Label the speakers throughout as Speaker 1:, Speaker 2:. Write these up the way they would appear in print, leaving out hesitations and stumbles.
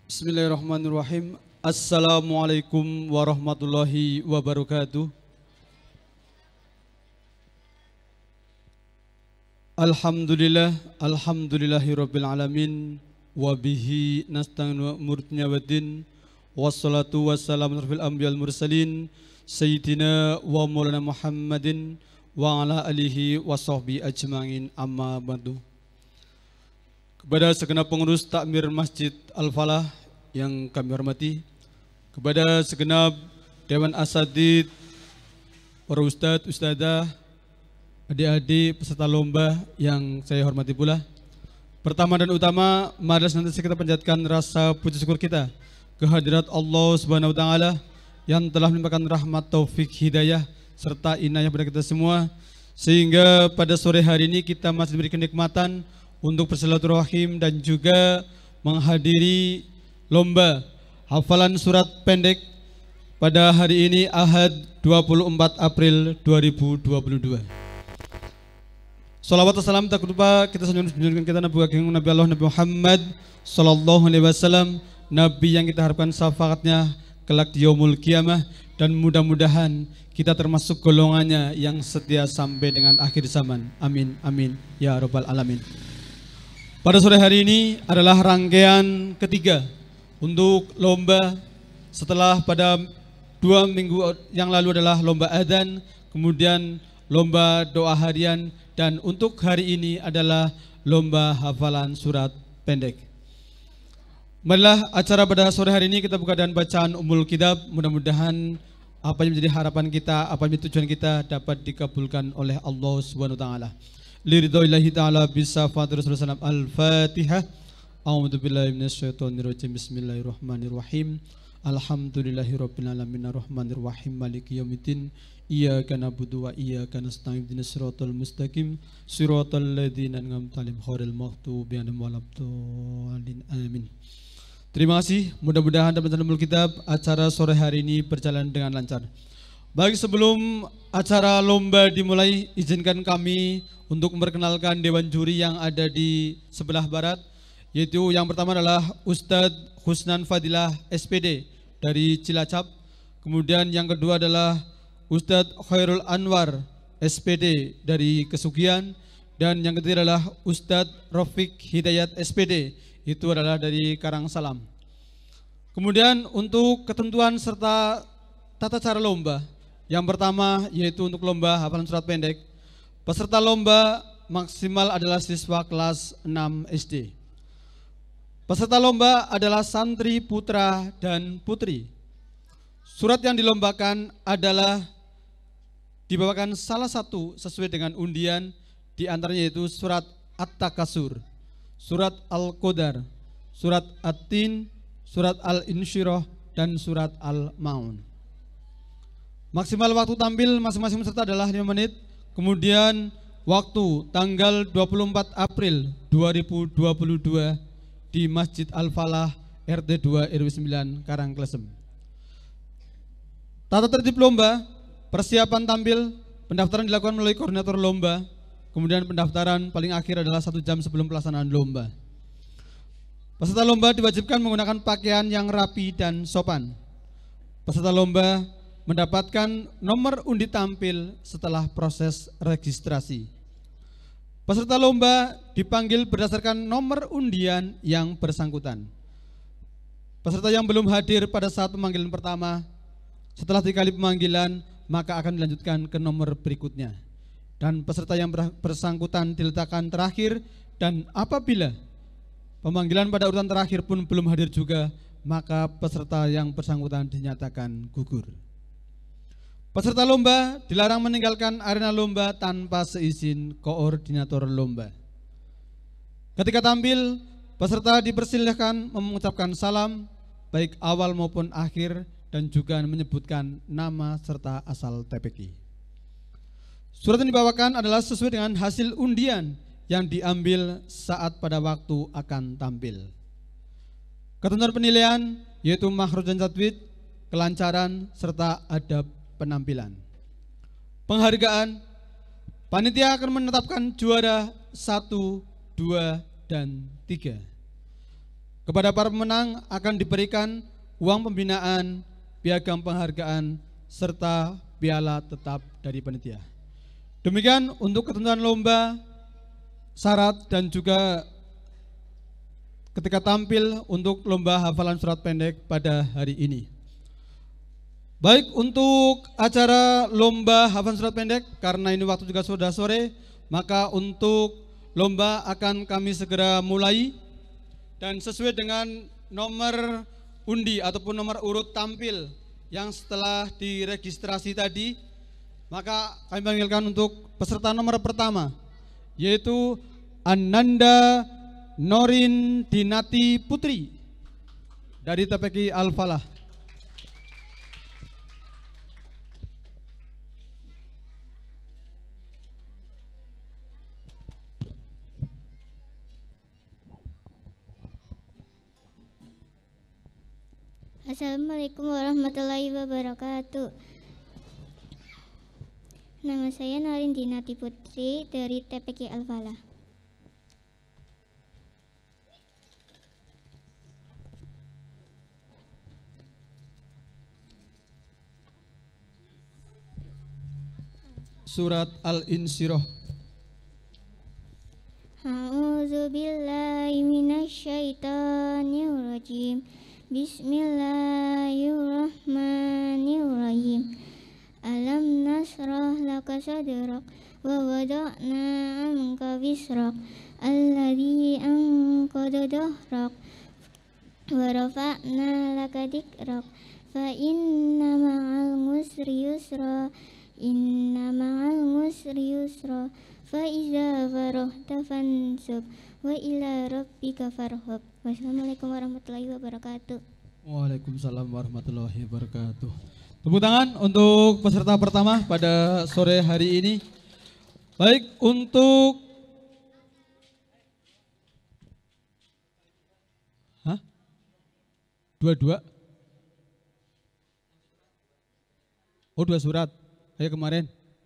Speaker 1: Bismillahirrahmanirrahim. Assalamualaikum warahmatullahi wabarakatuh. Alhamdulillah, alhamdulillahirabbil alamin. Wa bihi nasta'inu wa murtinya waddin. Wassalatu wassalamu alal anbiya'il mursalin sayyidina wa maulana Muhammadin wa ala alihi wa sahbihi ajma'in, amma ba'du. Kepada segenap pengurus takmir Masjid Al-Falah yang kami hormati, kepada segenap Dewan Asatidz, para ustadz, ustadzah, adik-adik peserta lomba yang saya hormati pula. Pertama dan utama, mari senantiasa kita panjatkan rasa puji syukur kita kehadirat Allah Subhanahu wa taala yang telah melimpahkan rahmat, taufik, hidayah serta inayah pada kita semua, sehingga pada sore hari ini kita masih diberi kenikmatan untuk bersilaturahim dan juga menghadiri lomba hafalan surat pendek pada hari ini Ahad 24 April 2022. Salawat wassalam tak lupa kita menunjukkan kita Nabi Allah Nabi Muhammad sallallahu alaihi wasallam, nabi yang kita harapkan syafaatnya kelak di yaumul qiyamah, dan mudah-mudahan kita termasuk golongannya yang setia sampai dengan akhir zaman. Amin amin ya rabbal alamin. Pada sore hari ini adalah rangkaian ketiga untuk lomba, setelah pada 2 minggu yang lalu adalah lomba adzan, kemudian lomba doa harian, dan untuk hari ini adalah lomba hafalan surat pendek. Marilah acara pada sore hari ini kita buka dengan bacaan Ummul Kitab. Mudah-mudahan apa yang menjadi harapan kita, apa yang menjadi tujuan kita dapat dikabulkan oleh Allah Subhanahu wa taala. Liridhoillahi ta'ala bisafat Rasulullah SAW. Al-Fatihah. A'udzubillahi minasyaitonirrajim. Bismillahirrahmanirrahim. Alhamdulillahirabbil alamin arrahmanirrahim maliki yaumiddin. Iyyaka na'budu wa iyyaka nasta'in ihdinas siratal mustaqim siratal ladzina an'amta 'alaihim ghairil maghdubi 'alaihim waladdallin. Amin. Terima kasih. Mudah-mudahan dalam Ummul Kitab acara sore hari ini berjalan dengan lancar. Baik, sebelum acara lomba dimulai, izinkan kami untuk memperkenalkan dewan juri yang ada di sebelah barat, yaitu yang pertama adalah Ustadz Husnan Fadilah SPD dari Cilacap, kemudian yang kedua adalah Ustadz Khairul Anwar SPD dari Kesugian, dan yang ketiga adalah Ustadz Rafiq Hidayat SPD, itu adalah dari Karangsalam. Kemudian untuk ketentuan serta tata cara lomba, yang pertama yaitu untuk lomba hafalan surat pendek, peserta lomba maksimal adalah siswa kelas 6 SD. Peserta lomba adalah santri putra dan putri. Surat yang dilombakan adalah dibawakan salah satu sesuai dengan undian, di antaranya yaitu surat At-Takasur, surat Al-Qadar, surat At-Tin, surat Al-Insyirah, dan surat Al-Maun. Maksimal waktu tampil masing-masing peserta adalah 5 menit. Kemudian waktu tanggal 24 April 2022 di Masjid Al-Falah RT 2 RW 9 Karangklesem. Tata tertib lomba, persiapan tampil, pendaftaran dilakukan melalui koordinator lomba. Kemudian pendaftaran paling akhir adalah 1 jam sebelum pelaksanaan lomba. Peserta lomba diwajibkan menggunakan pakaian yang rapi dan sopan. Peserta lomba mendapatkan nomor undi tampil setelah proses registrasi. Peserta lomba dipanggil berdasarkan nomor undian yang bersangkutan. Peserta yang belum hadir pada saat pemanggilan pertama, setelah 3 kali pemanggilan, maka akan dilanjutkan ke nomor berikutnya. Dan peserta yang bersangkutan diletakkan terakhir, dan apabila pemanggilan pada urutan terakhir pun belum hadir juga, maka peserta yang bersangkutan dinyatakan gugur. Peserta lomba dilarang meninggalkan arena lomba tanpa seizin koordinator lomba. Ketika tampil, peserta dipersilahkan mengucapkan salam baik awal maupun akhir, dan juga menyebutkan nama serta asal TPQ. Surat yang dibawakan adalah sesuai dengan hasil undian yang diambil saat pada waktu akan tampil. Ketentuan penilaian yaitu makhraj dan tajwid, kelancaran, serta adab penampilan. Penghargaan, panitia akan menetapkan juara 1, 2, dan 3. Kepada para pemenang akan diberikan uang pembinaan, piagam penghargaan, serta piala tetap dari panitia. Demikian untuk ketentuan lomba, syarat dan juga ketika tampil untuk lomba hafalan surat pendek pada hari ini. Baik, untuk acara lomba hafalan surat pendek, karena ini waktu juga sudah sore, maka untuk lomba akan kami segera mulai. Dan sesuai dengan nomor undi ataupun nomor urut tampil yang setelah diregistrasi tadi, maka kami panggilkan untuk peserta nomor pertama, yaitu Ananda Norin Dinati Putri dari TPQ Al-Falah.
Speaker 2: Assalamualaikum warahmatullahi wabarakatuh. Nama saya Norin Dinati Putri dari TPQ Al-Falah.
Speaker 1: Surat Al-Insyirah.
Speaker 2: A'udzu billahi minasyaitonir rajim. Bismillahirrahmanirrahim. Alam nasrah laka sadrak wa wada'na anka wisrak alladzi anqadha dhahrak wa rafa'na laka dzikrak fa inna ma'al usri yusra fa iza farahta fansub wa ila rabbika farhab. Wassalamualaikum warahmatullahi wabarakatuh.
Speaker 1: Waalaikumsalam warahmatullahi wabarakatuh. Tepuk tangan untuk peserta pertama pada sore hari ini. Baik, untuk dua. Oh, 2 surat. Kayak kemarin.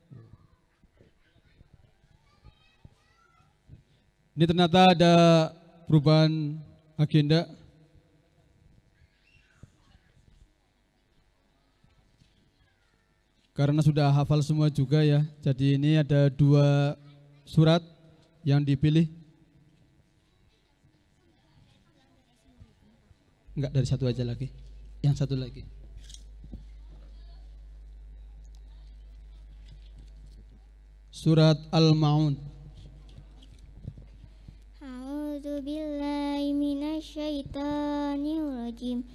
Speaker 1: Ini ternyata ada perubahan agenda. Karena sudah hafal semua juga ya. Jadi ini ada 2 surat yang dipilih. Enggak, dari satu aja lagi. Yang satu lagi. Surat Al-Ma'un.
Speaker 2: A'udzu billahi minasyaitonir rajim.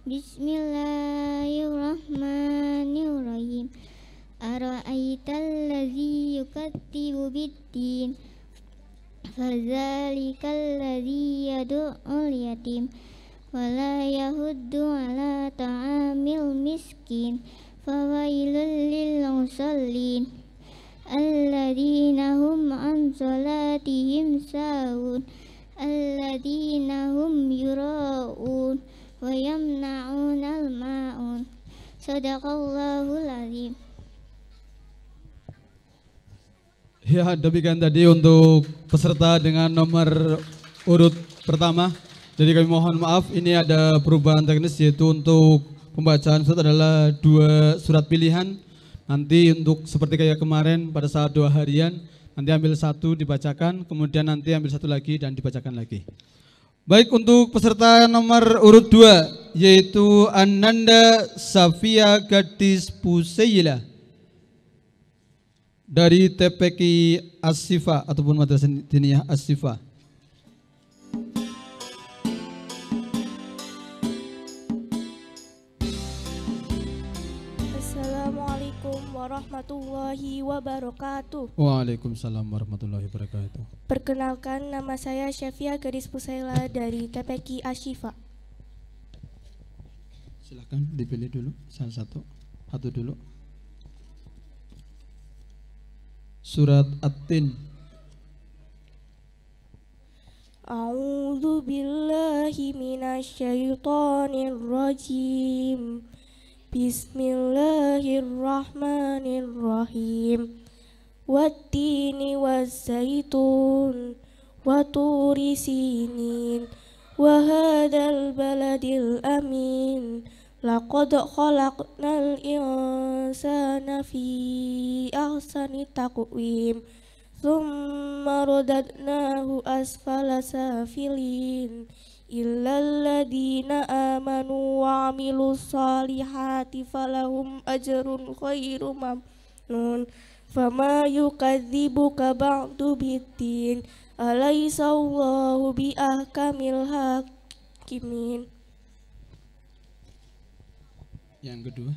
Speaker 2: Bismillahirrahmanirrahim. Ara'aital ladzi yukadzibu biddin fadzalikal ladzi yad'ul yatim wa la yahuddu 'ala ta'amil miskin fawailul lil musallin alladzina hum an salatihim sahun alladzina hum yura'un wa yamna'unal ma'un. Shadaqallahul azim.
Speaker 1: Ya, demikian tadi untuk peserta dengan nomor urut pertama. Jadi kami mohon maaf, ini ada perubahan teknis, yaitu untuk pembacaan surat adalah 2 surat pilihan. Nanti untuk seperti kayak kemarin pada saat 2 harian, nanti ambil 1 dibacakan, kemudian nanti ambil 1 lagi dan dibacakan lagi. Baik, untuk peserta nomor urut 2, yaitu Ananda Safia Gadis Puseyila dari TPQ As-Sifa ataupun Madrasah Diniyah As-Sifa.
Speaker 3: Assalamualaikum warahmatullahi wabarakatuh.
Speaker 1: Waalaikumsalam warahmatullahi wabarakatuh.
Speaker 3: Perkenalkan, nama saya Syafia Gadis Pusayla dari TPQ As-Sifa.
Speaker 1: Silakan dipilih dulu salah satu dulu. Surat At-Tin.
Speaker 3: A'udzu billahi minasyaitonir rajim. Bismillahirrahmanirrahim. Wattini wazzaitun wa turi sinin وهذا البلد الأمين لقد خلقنا الإنسان في أحسن تقويم ثم رددناه أسفل سافلين إلا الذين آمنوا وعملوا الصالحات فلهم أجر غير ممنون فما يكذبك بعد بالدين أليس الله بأحكم الحاكمين.
Speaker 1: Yang kedua,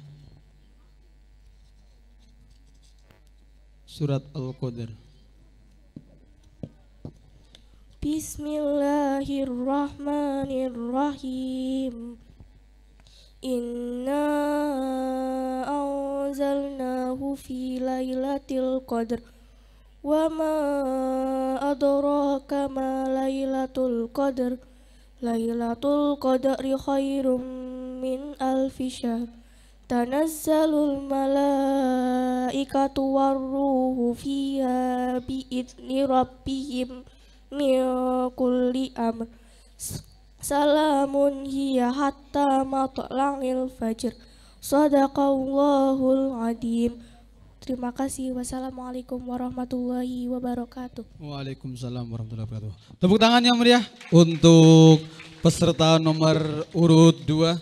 Speaker 1: surat Al-Qadar.
Speaker 3: Bismillahirrahmanirrahim. Inna anzalnahu fi lailatul qadr wa ma adraka ma lailatul qadr. Lailatul qadri khairum min alfi syahr. Tanazzalul malaikatu warruhu fiha biidzni rabbihim min kulli amr. Salamun hiya hatta matla'il fajr. Shadaqallahul adzim. Terima kasih. Wassalamualaikum warahmatullahi wabarakatuh.
Speaker 1: Waalaikumsalam warahmatullahi wabarakatuh. Tepuk tangan yang meriah untuk peserta nomor urut 2.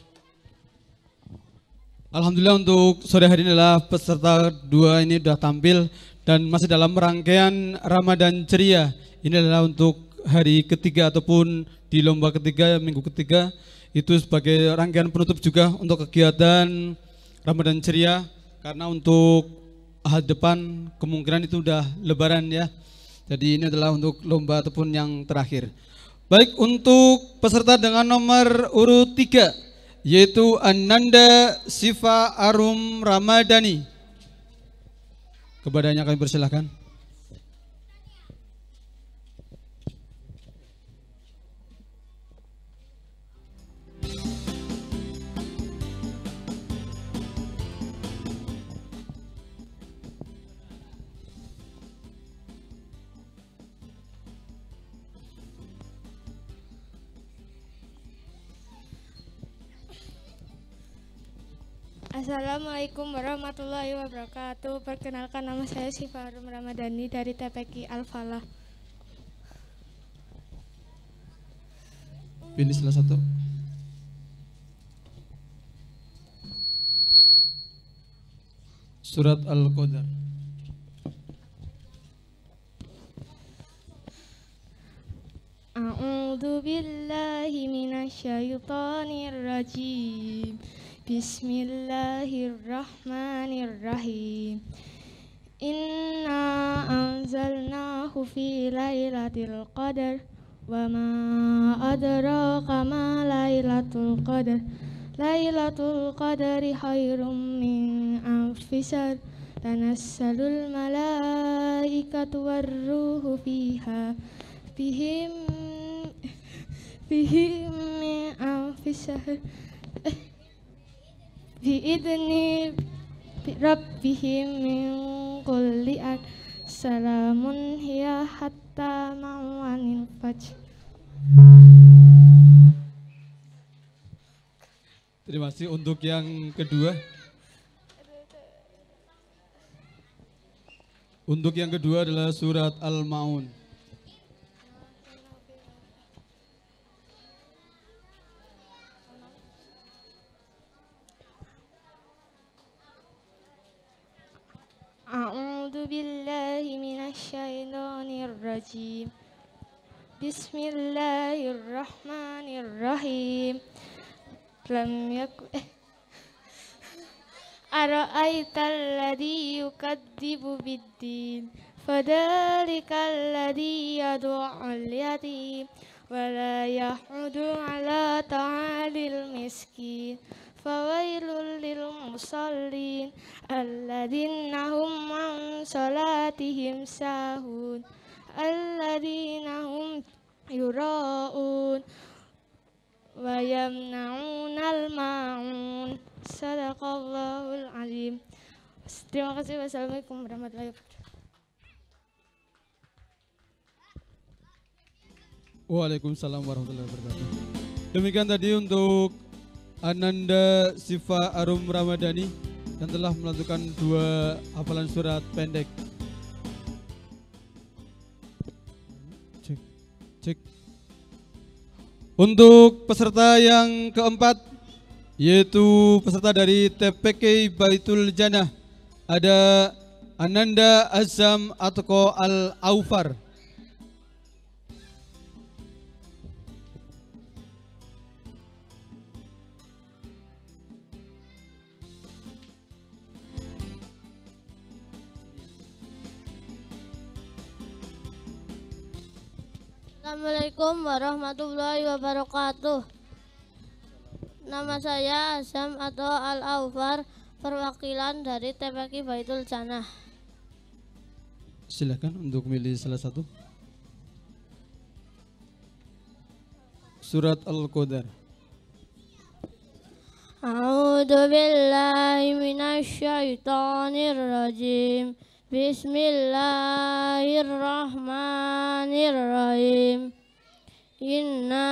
Speaker 1: Alhamdulillah untuk sore hari ini adalah peserta 2 ini sudah tampil dan masih dalam rangkaian Ramadan Ceria. Ini adalah untuk hari ketiga ataupun di lomba ketiga, minggu ketiga. Itu sebagai rangkaian penutup juga untuk kegiatan Ramadan Ceria. Karena untuk ahad depan kemungkinan itu udah lebaran ya. Jadi ini adalah untuk lomba ataupun yang terakhir. Baik, untuk peserta dengan nomor urut 3 yaitu Ananda Siva Arum Ramadhani. Kepadanya kami persilahkan.
Speaker 4: Assalamualaikum warahmatullahi wabarakatuh. Perkenalkan, nama saya Siva Arum Ramadhani dari TPQ Al-Falah.
Speaker 1: Ini salah satu. Surat Al-Qadar.
Speaker 4: A'udzu billahi minasyaitonir rajim. Bismillahirrahmanirrahim. Inna anzalnahu fi lailatul qadar wa ma adraka ma lailatul qadar. Lailatul qadari khairum min alfi syahr. Tanassalul malaikatu warruhu fiha bihim min alfi syahr. Biidzni rabbihim min kulli amr. Salamun hiya hatta matla'il fajr.
Speaker 1: Terima kasih. Untuk yang kedua. Untuk yang kedua adalah surat Al-Ma'un.
Speaker 4: A'udzu billahi minasyaitonir rajim. Bismillahirrahmanirrahim. Lam yakun ara'aital ladzi yukadzibu biddin fadzalikal ladzi yad'ul yatim wa la yahudu 'ala ta'alil miskin. Fawailul lil musallin alladzina hum an salatihim sahun alladzina hum yura'un wa yamna'unal ma'un. Sadaqallahul azim. Terima kasih. Wassalamualaikum warahmatullahi wabarakatuh.
Speaker 1: Waalaikumsalam warahmatullahi wabarakatuh. Demikian tadi untuk Ananda Sifa Arum Ramadhani yang telah melakukan 2 hafalan surat pendek. Cek. Untuk peserta yang keempat, yaitu peserta dari TPK Baitul Jannah, ada Ananda Azam Atoko Al-Aufar.
Speaker 5: Assalamualaikum warahmatullahi wabarakatuh. Nama saya Azam atau Al-Aufar, perwakilan dari TPK Baitul Jannah.
Speaker 1: Silakan untuk milih salah satu. Surat Al-Qadar.
Speaker 5: A'udzu billahi minasyaitonir rajim. Bismillahirrahmanirrahim. Inna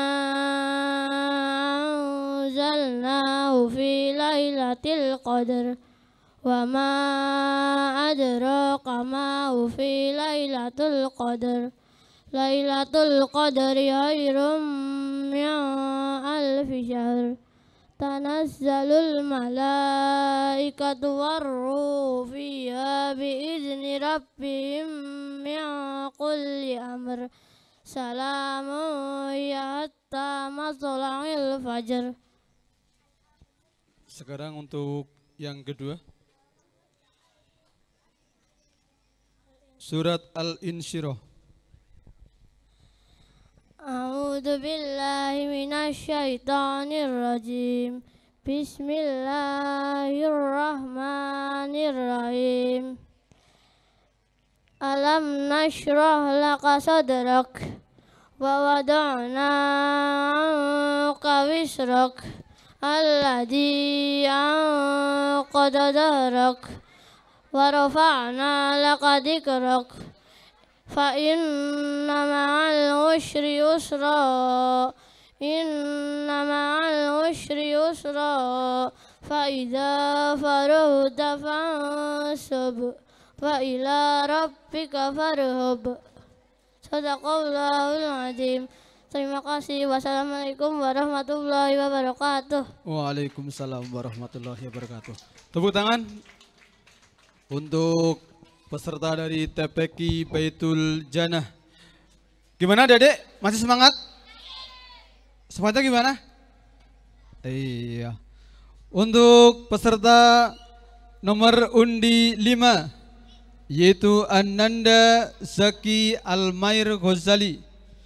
Speaker 5: anzalnahu fi lailatul qadar wa ma adraka ma fi lailatul qadar. Lailatul qadri khairum min alfi syahr. Tanazzalul malaikatu warruhu fiha biizni rabbihim min kulli amr. Salamun ya hatta matla'il fajr.
Speaker 1: Sekarang untuk yang kedua, Surat Al-Insyirah.
Speaker 5: A'udzu billahi minasyaitonir rajim. Bismillahirrahmanirrahim. Alam nashrah laka sadrak wa wada'na anka wisrak alladhi anqadha dhahrak wa rafa'na laka dhikrak fa inna ma'al usri yusra fa idza faragta fansab wa ila rabbika farghab. Shadaqallahul azim. Terima kasih. Wassalamualaikum warahmatullahi wabarakatuh.
Speaker 1: Waalaikumsalam warahmatullahi wabarakatuh. Tepuk tangan untuk peserta dari TPK Baitul Jannah. Gimana Dedek? Masih semangat? Semangatnya gimana? Iya. Untuk peserta nomor undi 5, yaitu Ananda Zaki Almair Ghazali.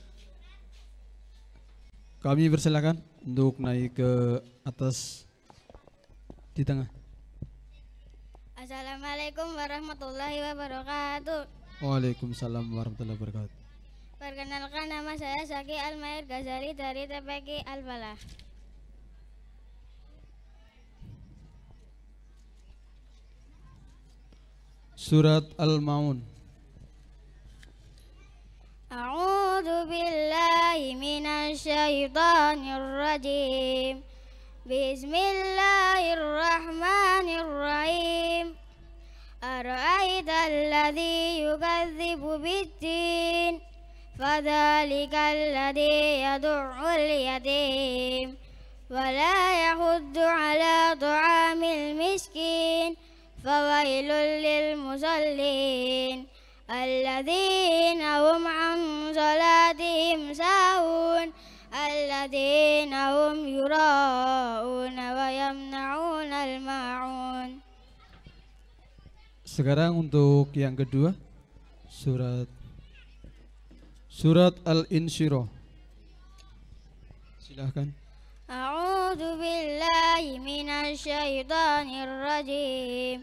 Speaker 1: Kami persilakan untuk naik ke atas di tengah.
Speaker 2: Assalamualaikum warahmatullahi wabarakatuh.
Speaker 1: Waalaikumsalam warahmatullahi wabarakatuh.
Speaker 2: Perkenalkan, nama saya Zaki Almair Ghazali dari TPK Al-Falah.
Speaker 1: Surat Al-Maun.
Speaker 2: A'udzu billahi minasyaitonir rajim. Bismillahirrahmanirrahim. Ara'aital ladzi yukadzibu bid-din fadzalikal ladzi yad'ul yatim wa la yahuddu 'ala ta'amil miskin fawailul lil musallin alladzina hum 'an salatihim sahun alladzina hum yura'una wa yamna'una al-ma'un.
Speaker 1: Sekarang untuk yang kedua, Surat Al-Insyirah. Silahkan.
Speaker 2: A'udzu billahi minasyaitonir rajim.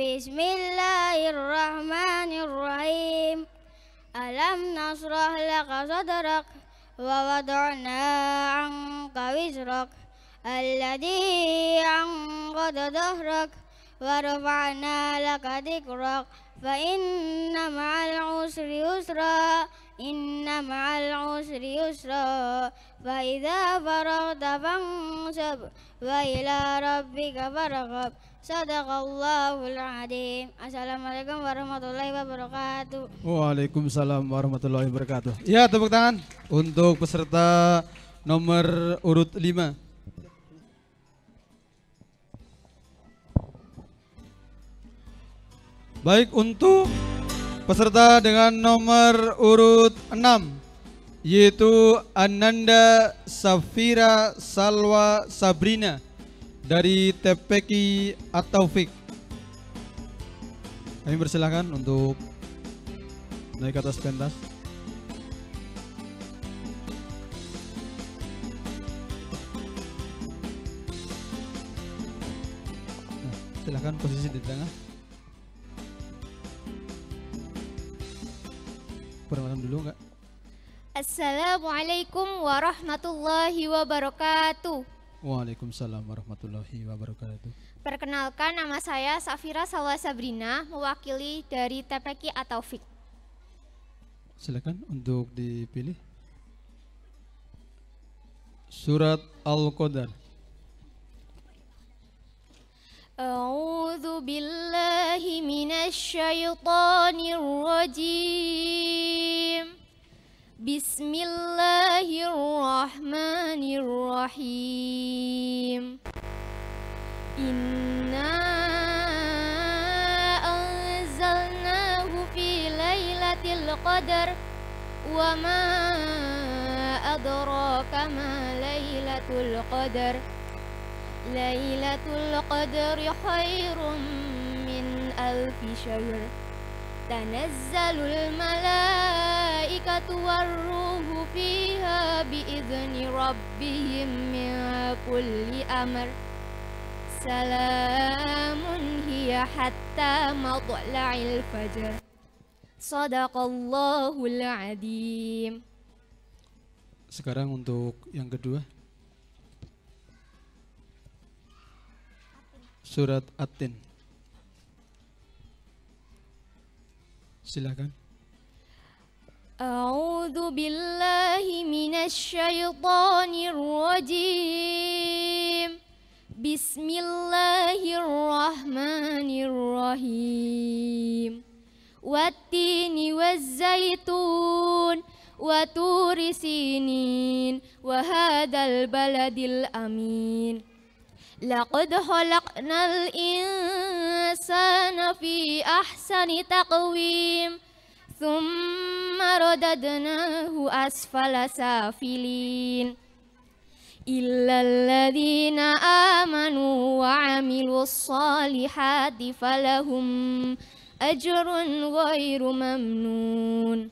Speaker 2: Bismillahirrahmanirrahim. Alam nasrah laka sadrak wa wada'na anka wisrak alladhi anqadha dhahrak wa rafa'na laka dhikrak fa inna ma'al usri yusra inna ma'al usri yusra fa idza faragta fansab wa ila rabbika farghab. Sadaqallahul adzim. Assalamualaikum warahmatullahi wabarakatuh.
Speaker 1: Waalaikumsalam warahmatullahi wabarakatuh. Ya, tepuk tangan untuk peserta nomor urut 5. Baik, untuk peserta dengan nomor urut 6 yaitu Ananda Safira Salwa Sabrina dari TPQ At-Taufik. Kami persilakan untuk naik ke atas pentas. Nah, silakan posisi di tengah. Perkenalan dulu enggak?
Speaker 6: Assalamualaikum warahmatullahi wabarakatuh.
Speaker 1: Waalaikumsalam warahmatullahi wabarakatuh.
Speaker 6: Perkenalkan, nama saya Safira Salwa Sabrina, mewakili dari TPQ At-Taufik.
Speaker 1: Silakan untuk dipilih. Surat Al-Qadar.
Speaker 6: A'udzu billahi minasy syaithanir rajim. Bismillahirrahmanirrahim. Inna anzalnahu fi lailatul qadar wa ma adraka ma lailatul qadar. Lailatul qadri khairum min alfi syahr. Tanazzalul malaikatu warruhu fiha biizni rabbihim min kulli amr. Salamun hiya hatta matla'il fajr. Sadaqallahul adzim.
Speaker 1: Sekarang untuk yang kedua. Surat At-Tin. Silakan.
Speaker 6: A'udzu billahi minasy syaithanir rajim. Bismillahirrahmanirrahim. Wattini wazzaitun wa turi sinin wa hadzal baladil amin. Laqad khalaqnal insana fi ahsani taqwim thumma radadnahu asfala safilin illal ladzina amanu wa amilus solihati falahum ajrun ghairu mamnun.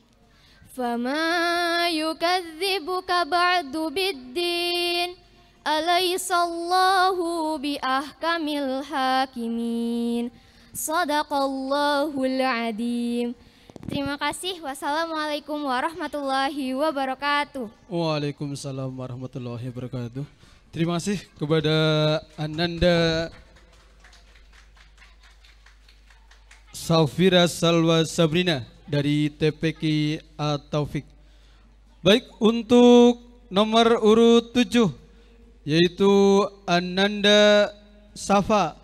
Speaker 6: Fama yukadzibuka ba'du biddin Alaihissallahu biahkamil hakimin. Sadaqallahul adzim. Terima kasih. Wassalamualaikum warahmatullahi wabarakatuh.
Speaker 1: Waalaikumsalam warahmatullahi wabarakatuh. Terima kasih kepada Ananda Safira Salwa Sabrina dari TPQ At-Taufik. Baik, untuk nomor urut 7 yaitu Ananda Safa.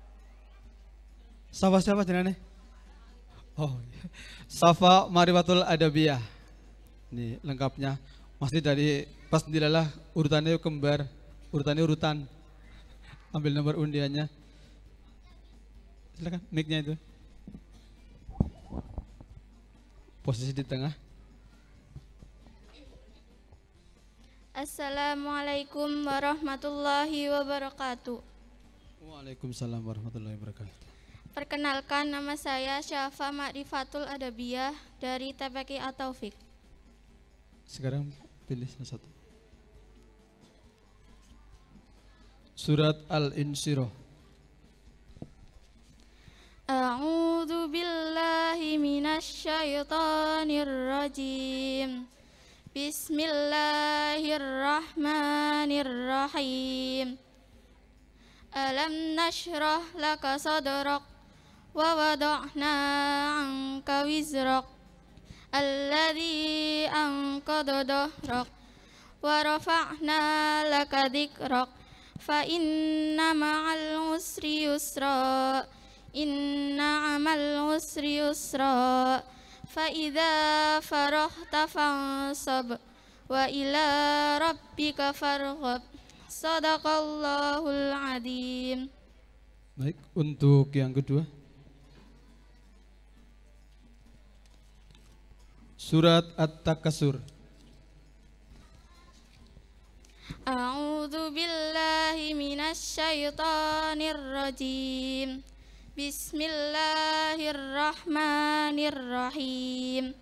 Speaker 1: Safa siapa jenenge? Oh, Safa Marifatul Adabiyah. Ini lengkapnya. Masih dari pas dilalah urutannya kembar, urutannya urutan. Ambil nomor undiannya. Silakan mic-nya itu. Posisi di tengah.
Speaker 4: Assalamualaikum warahmatullahi wabarakatuh.
Speaker 1: Waalaikumsalam warahmatullahi wabarakatuh.
Speaker 4: Perkenalkan, nama saya Syafa Marifatul Adabiyah dari TPQ At-Taufik.
Speaker 1: Sekarang pilih salah satu. Surat Al-Insyirah.
Speaker 4: A'udzu billahi minasy syaithanir rajim. Bismillahirrahmanirrahim. Alam nashrah laka sadrak wa wada'na anka wizrak alladzi anqadha dhahrak wa rafa'na laka dzikrak fa inna ma'al usri yusra inna amal usri yusra fa idza faraghta fansab wa ila rabbika farghab. Sadaqallahul adzim.
Speaker 1: Baik, untuk yang kedua. Surat At-Takasur.
Speaker 4: A'udzu billahi minasy syaithanir rajim. Bismillahirrahmanirrahim.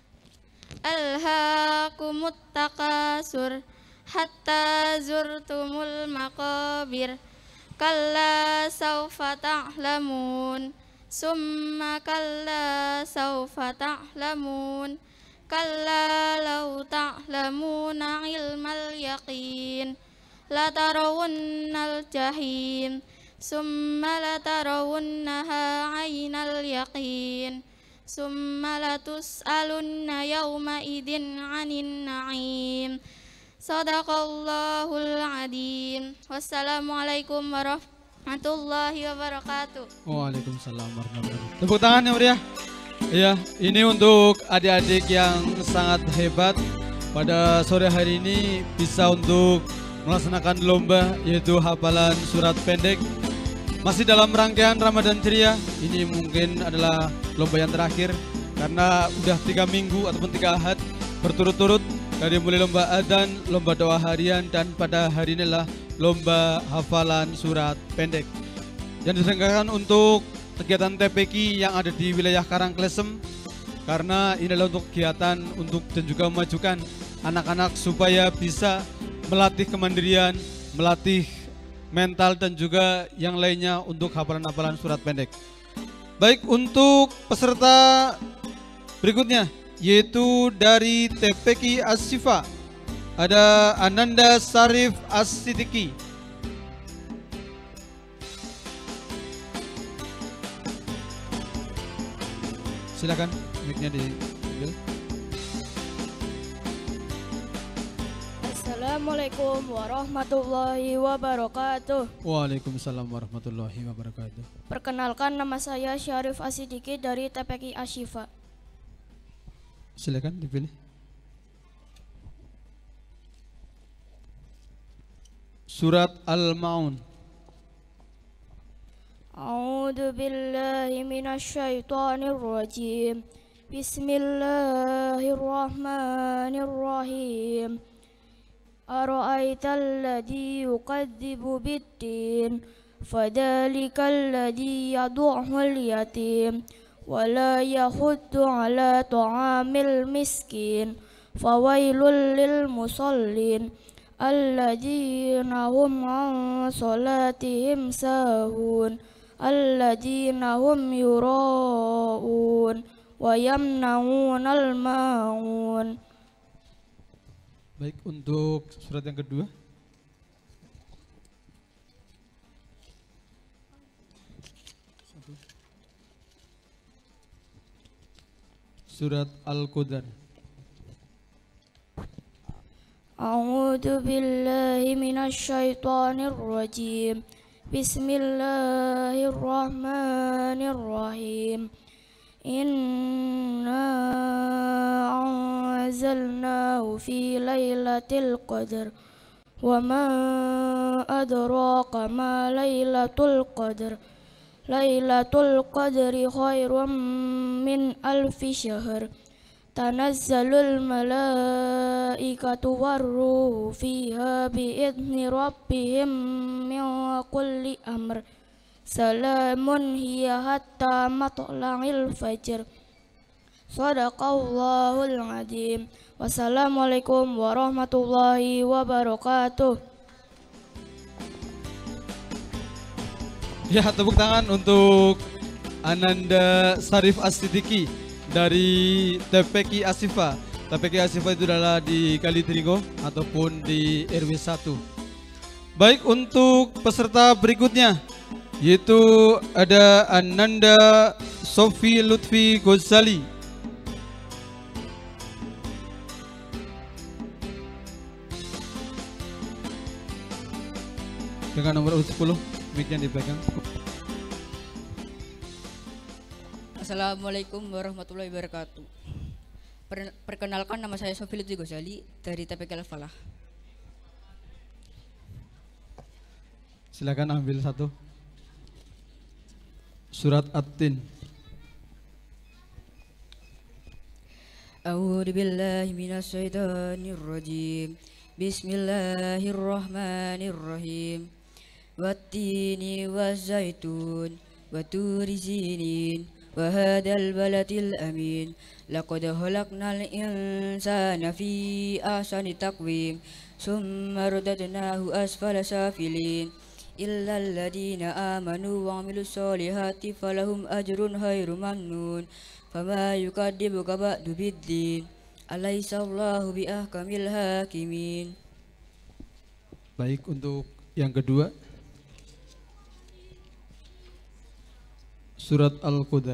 Speaker 4: Alhaakumut takasur hatta zurtumul maqabir. Kalla sawfa ta'lamun. Summa kalla sawfa ta'lamun. Kalla law ta'lamuna ilmal yaqin latarawunnal jahim summa latarawunnaha aynal yaqin summa latus'alunna yawma idin 'anin na'im. Sadaqallahul adzim. Wassalamualaikum warahmatullahi wabarakatuh.
Speaker 1: Waalaikumsalam warahmatullahi wabarakatuh. Tepuk tangan yang meriah. Ya, ini untuk adik-adik yang sangat hebat pada sore hari ini bisa untuk melaksanakan lomba yaitu hafalan surat pendek. Masih dalam rangkaian Ramadan Ceria, ini mungkin adalah lomba yang terakhir karena udah 3 minggu ataupun 3 ahad berturut-turut dari mulai lomba adzan, lomba doa harian dan pada hari inilah lomba hafalan surat pendek yang diselenggarakan untuk kegiatan TPQ yang ada di wilayah Karangklesem, karena ini adalah untuk kegiatan untuk dan juga memajukan anak-anak supaya bisa melatih kemandirian, melatih mental dan juga yang lainnya untuk hafalan-hafalan surat pendek. Baik, untuk peserta berikutnya yaitu dari TPQ As-Sifa ada Ananda Sarif As-Sidiki. Silakan, mic-nya diambil.
Speaker 3: Assalamualaikum warahmatullahi wabarakatuh.
Speaker 1: Waalaikumsalam warahmatullahi wabarakatuh.
Speaker 3: Perkenalkan, nama saya Syarif As-Sidiki dari TPQ As-Sifa.
Speaker 1: Silakan dipilih. Surat Al-Maun.
Speaker 3: A'udzu billahi minasy syaithanir rajim. Bismillahirrahmanirrahim. Ara'aital ladzi yukadzibu bid-din fadzalikal ladzi yad'uul yatim wa la yahuddu 'ala ta'amil miskin fawailul lil musallin alladzina hum 'an salatihim sahun alladzina hum yura'un wa yamna'unal ma'un.
Speaker 1: Baik, untuk surat yang kedua. Surat Al-Qudar.
Speaker 3: A'udzu billahi minasy syaithanir rajim. Bismillahirrahmanirrahim. Inna anzalnahu fi lailatul qadar wa ma adraka ma lailatul qadar. Lailatul qadri khairum min alfi syahr. Tanazzalul malaikatu warruhu fiha biidzni rabbihim min kulli amr. Salamun hiya hatta matla'il fajr. Sadaqallahul adzim. Wassalamualaikum warahmatullahi wabarakatuh.
Speaker 1: Ya, tepuk tangan untuk Ananda Sarif As-Sidiki dari TPQ As-Sifa. TPQ As-Sifa itu adalah di Kalitrigo ataupun di RW 1. Baik, untuk peserta berikutnya yaitu ada Ananda Sofi Lutfi Ghazali. dengan nomor urut 10, mic-nya dipegang.
Speaker 7: Assalamualaikum warahmatullahi wabarakatuh. Perkenalkan, nama saya Sofi Lutfi Ghazali dari TPK Al-Falah.
Speaker 1: Silakan ambil satu. Surat At-Tin.
Speaker 7: A'udzu billahi minasy syaithanir rajim. Bismillahirrahmanirrahim. Wattini waz-zaitun wa turi sinin wa hadzal baladil amin. Laqad khalaqnal insana fi ahsani taqwim. Summa radadnahu asfala safilin. Illa alladhina amanu wa 'amilus solihati falahum ajrun ghairu mamnun. Fama yukadzibuka ba'du biddin. Alaihissallahu biahkamil hakimin.
Speaker 1: Baik, untuk yang kedua. Surat Al-Qadar.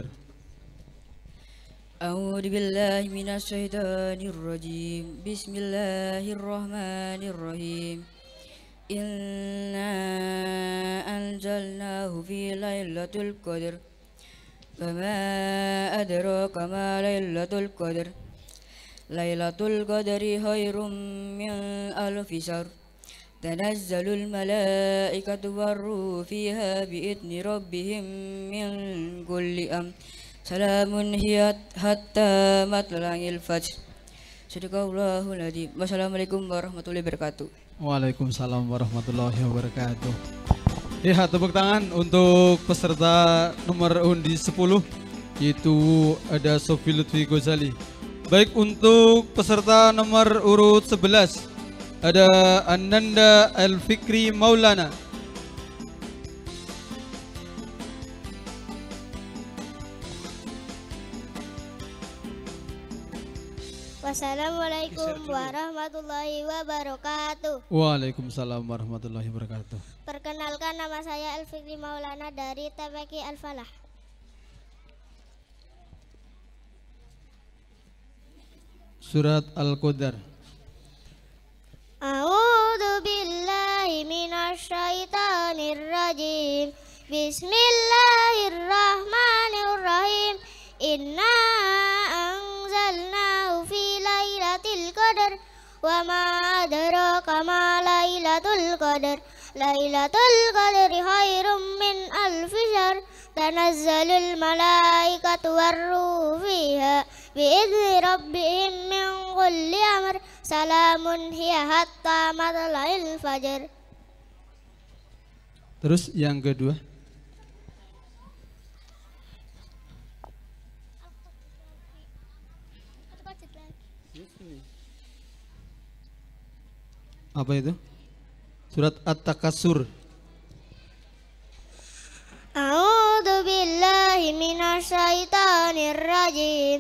Speaker 7: A'udzu billahi minasy syaithanir rajim. Bismillahirrahmanirrahim. Inna anzalnahu fi lailatul qadar. Wama adraka ma lailatul qadar. Lailatul qadri khairum min alfi syahr. Tanazzalul malaikatu warruhu fiha biidzni rabbihim min kulli amr. Salamun hiya hatta matla'il fajr. Sadaqallahul adzim. Wassalamualaikum warahmatullahi wabarakatuh.
Speaker 1: Waalaikumsalam warahmatullahi wabarakatuh. Ya, tepuk tangan untuk peserta nomor undi 10, yaitu ada Sofi Lutfi Ghazali. Baik, untuk peserta nomor urut 11 ada Ananda Al-Fikri Maulana.
Speaker 2: Wassalamualaikum warahmatullahi wabarakatuh.
Speaker 1: Waalaikumsalam warahmatullahi wabarakatuh.
Speaker 2: Perkenalkan, nama saya Al-Fikri Maulana dari TPK Al-Falah.
Speaker 1: Surat Al-Qadar.
Speaker 2: A'udzu billahi minasy syaithanir rajim. Bismillahirrahmanirrahim. Inna anzalnahu fi lailatul qadar. Wa ma adraka ma lailatul qadar. Lailatul qadri khairum min alfi syahr. Tanazzalul malaikatu warruhu fiha biidzni rabbihim min kulli amr. Salamun hiya hatta matla'il fajr.
Speaker 1: Terus yang kedua. Apa itu? Surat At-Takatsur.
Speaker 2: A'udzu billahi minasy syaithanir rajim.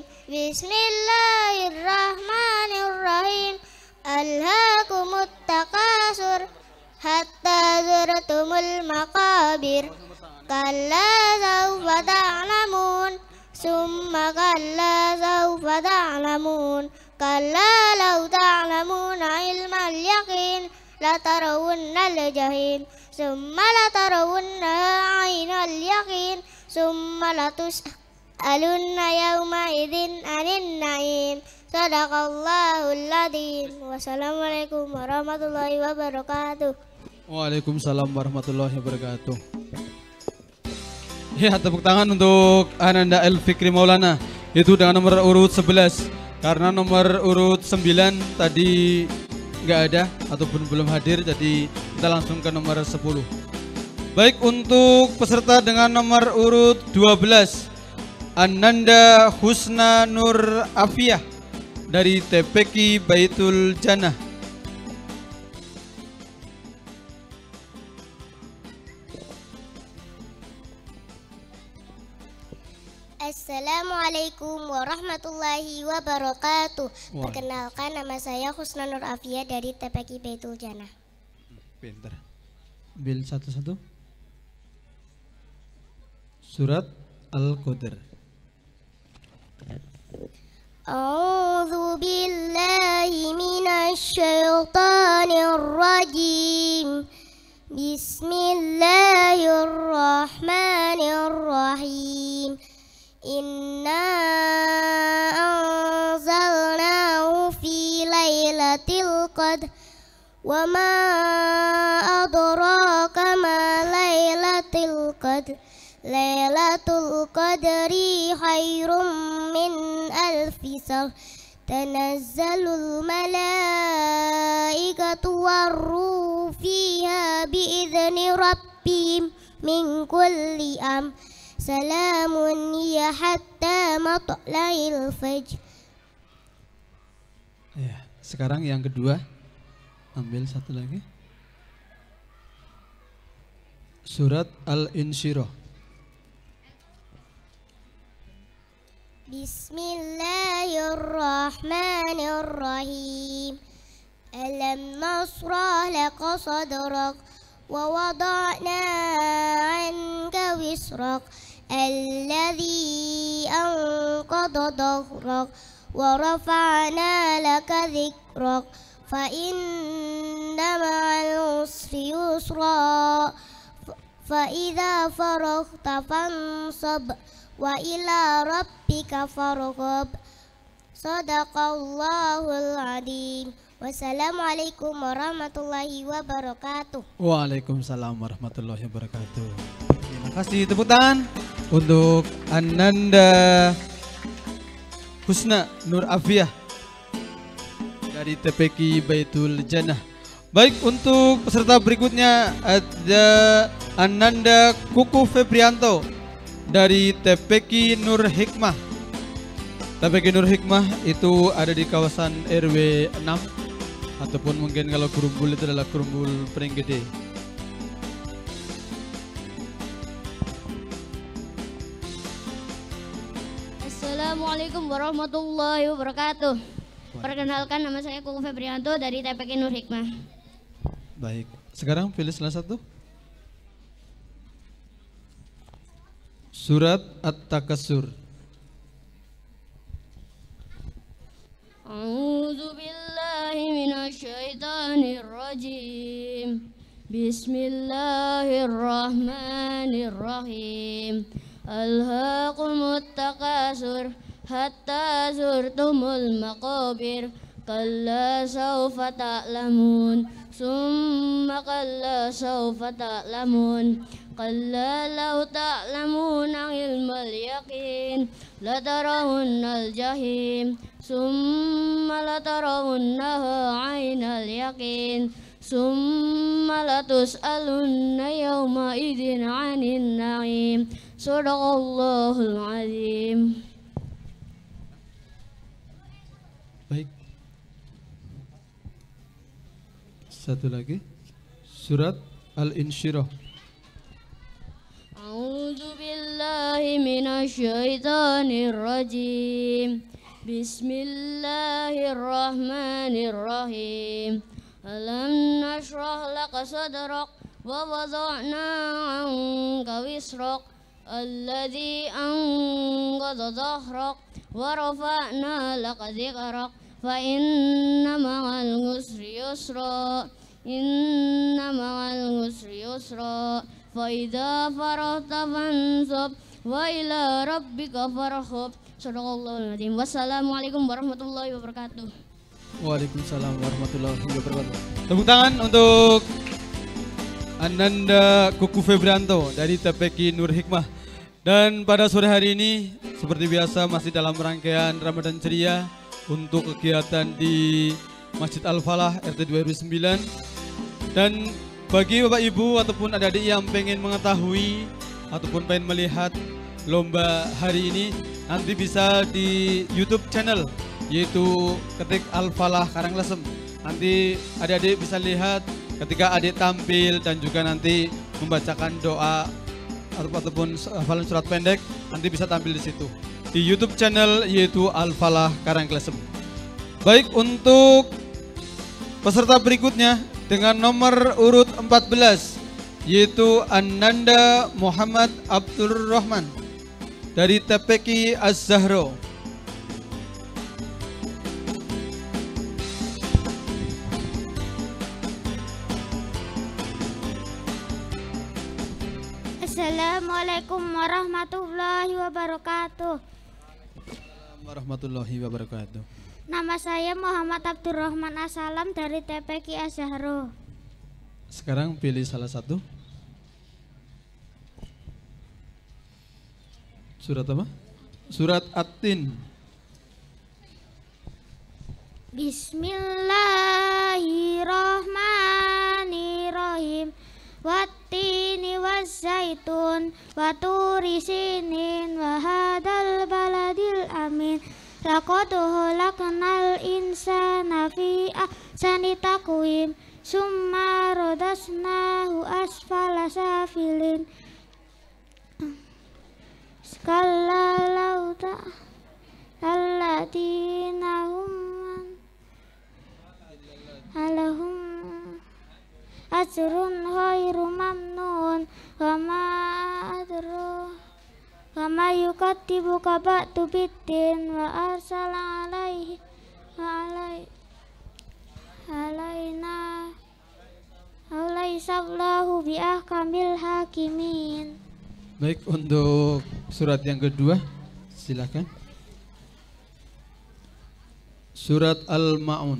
Speaker 2: Bismillahirrahmanirrahim. Alhaakumut takatsur hatta zurtumul maqabir. Kalla sawfa ta'lamun. Summa kalla sawfa ta'lamun. Kalla law ta'lamuna ilmal yaqin latarawunnal jahim. Summa latarawunnaha 'ainal yaqin. Summa latus'alunna yawma idzin 'anin na'im. Sadaqallahul adzim. Wassalamualaikum warahmatullahi wabarakatuh.
Speaker 1: Waalaikumsalam warahmatullahi wabarakatuh. Ya, tepuk tangan untuk Ananda Al-Fikri Maulana, itu dengan nomor urut 11. Karena nomor urut 9 tadi nggak ada ataupun belum hadir, jadi kita langsung ke nomor 10. Baik, untuk peserta dengan nomor urut 12 Ananda Husna Nur Afiyah dari TPK Baitul Jannah.
Speaker 2: Assalamualaikum warahmatullahi wabarakatuh. Perkenalkan, nama saya Husna Nur Afiyah dari TPK Baitul Jannah.
Speaker 1: Pintar. Ambil satu-satu. Surat Al-Qadar.
Speaker 2: A'udzu billahi minasy syaithanir rajim. Bismillahirrahmanirrahim. Inna anzalnahu fi lailatul qadr. Wa ma adraka ma lailatul qadr. Lailatul qadri khairum min alfi shahr. Tanazzalul malaikatu warruh fiha biizni rabbihim min kulli am. Salamun hiya hatta matla'il fajr.
Speaker 1: Ya, sekarang yang kedua. Ambil satu lagi. Surat Al-Insyirah.
Speaker 2: Bismillahirrahmanirrahim. Alam nasrah laka sadrak wa wada'na anka wisrak alladhi anqadha dhahrak wa rafa'na laka dhikrak fa inna ma'al usri yusra fa idza faraghta fansab wa ila rabbika farghab. Shadaqallahul adzim. Wassalamualaikum warahmatullahi wabarakatuh.
Speaker 1: Waalaikumsalam warahmatullahi wabarakatuh. Terima kasih, tepuk tangan untuk Ananda Husna Nur Afiyah dari TPQ Baitul Jannah. Baik, untuk peserta berikutnya ada Ananda Kuku Febrianto dari TPQ Nur Hikmah. TPQ Nur Hikmah itu ada di kawasan RW 6 ataupun mungkin kalau Kurumbul itu adalah Kurumbul Peringgede.
Speaker 5: Assalamualaikum warahmatullahi wabarakatuh. Perkenalkan, nama saya Kuku Febrianto dari TPQ Nur Hikmah.
Speaker 1: Baik, sekarang pilih salah satu. Surat At-Takatsur.
Speaker 5: A'udzu billahi minasyaitonir rajim. Bismillahirrahmanirrahim. Alhaqumut takatsur hatta zurtumul maqabir. Kalla sawfa ta'lamun. Summa kalla sawfa ta'lamun. Kalla law ta'lamuna ilmal yaqin latarawunnal jahim summa latarawunnaha 'ainal yaqin summa latus'alunna yawma idzin 'anin na'im. Shadaqallahul azim.
Speaker 1: Baik. Satu lagi. Surat Al-Insyirah.
Speaker 5: A'udzu billahi minasyaitonir rajim. Bismillahirrahmanirrahim. Alam nashrah laka sadrak wa wada'na 'anka wisrak alladzi anqadha dhahrak wa rafa'na laka dhikrak fa inna ma'al usri yusra inna ma'al usri yusra fa idza faragta fansab wa ila rabbika farghab. Shadaqallahul adzim. Wassalamualaikum warahmatullahi wabarakatuh.
Speaker 1: Waalaikumsalam warahmatullahi wabarakatuh. Tepuk tangan untuk Ananda Kuku Febrianto dari TPQ Nur Hikmah. Dan pada sore hari ini seperti biasa masih dalam rangkaian Ramadan Ceria untuk kegiatan di Masjid Al-Falah RT 2 RW 9. Dan bagi Bapak Ibu ataupun adik-adik yang pengen mengetahui ataupun pengen melihat lomba hari ini, nanti bisa di YouTube channel yaitu ketik Al-Falah Karanglesem. Nanti adik-adik bisa lihat ketika adik tampil dan juga nanti membacakan doa ataupun hafalan surat pendek, nanti bisa tampil di situ di YouTube channel yaitu Al-Falah Karanglesem. Baik, untuk peserta berikutnya dengan nomor urut 14 yaitu Ananda Muhammad Abdul Rahman dari TPQ Az-Zahra.
Speaker 8: Assalamualaikum warahmatullahi wabarakatuh.
Speaker 1: Warahmatullahi wabarakatuh.
Speaker 8: Nama saya Muhammad Abdurrahman Asalam dari TPQ Azharo.
Speaker 1: Sekarang pilih salah satu. Surat apa? Surat At-Tin.
Speaker 8: Bismillahirrahmanirrahim. Wattini waszaitun wa turi sinin wa hadal baladil amin. Laqad khalaqnal insana fi ahsani taqwim summa radasnahu asfala safilin. Kalla law ta'lamuuna alahum ajrun ghairu mamnun wa ma adra wa ma yukadzibuka ba'du biddin wa arsala alaihi wa alaina alaisallahu bi ahkamil hakimin.
Speaker 1: Baik, untuk surat yang kedua silakan. Surat Al-Ma'un.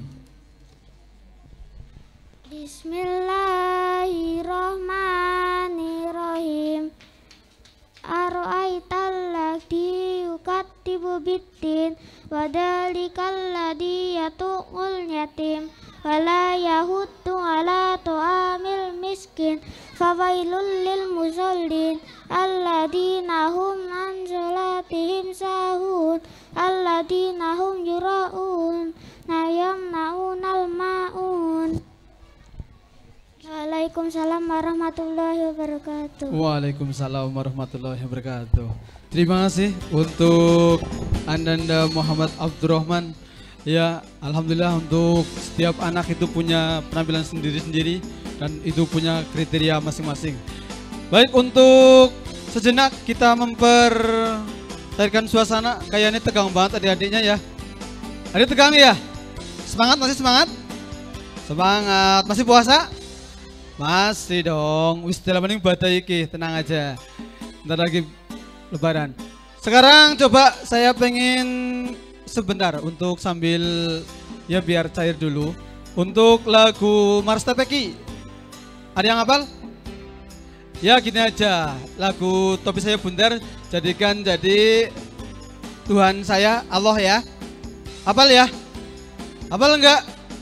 Speaker 8: Bismillahirrahmanirrahim. Ara'aital ladzi yukadzibu biddin wa dzalikal ladzi yatuqul yatim wa la yahuddu ala ta'amil miskin fawailul lil musallin alladzina hum an salatihim sahun alladzina hum yura'un nayamnaunal ma'un. Waalaikumsalam warahmatullahi wabarakatuh.
Speaker 1: Waalaikumsalam warahmatullahi wabarakatuh. Terima kasih untuk Ananda Muhammad Abdurrahman. Ya, alhamdulillah untuk setiap anak itu punya penampilan sendiri-sendiri dan itu punya kriteria masing-masing. Baik, untuk sejenak kita mempercairkan suasana. Kayaknya tegang banget adik-adiknya ya. Adik tegang ya? Semangat, masih semangat? Semangat, masih puasa? Masih dong, wis dalam mending badai iki, tenang aja. Bentar lagi lebaran. Sekarang coba saya pengen sebentar untuk sambil ya biar cair dulu. Untuk lagu Mars TPQ. Ada yang hafal? Ya gini aja, lagu Topi Saya Bundar jadikan jadi Tuhan saya Allah ya. Hafal ya? Hafal enggak?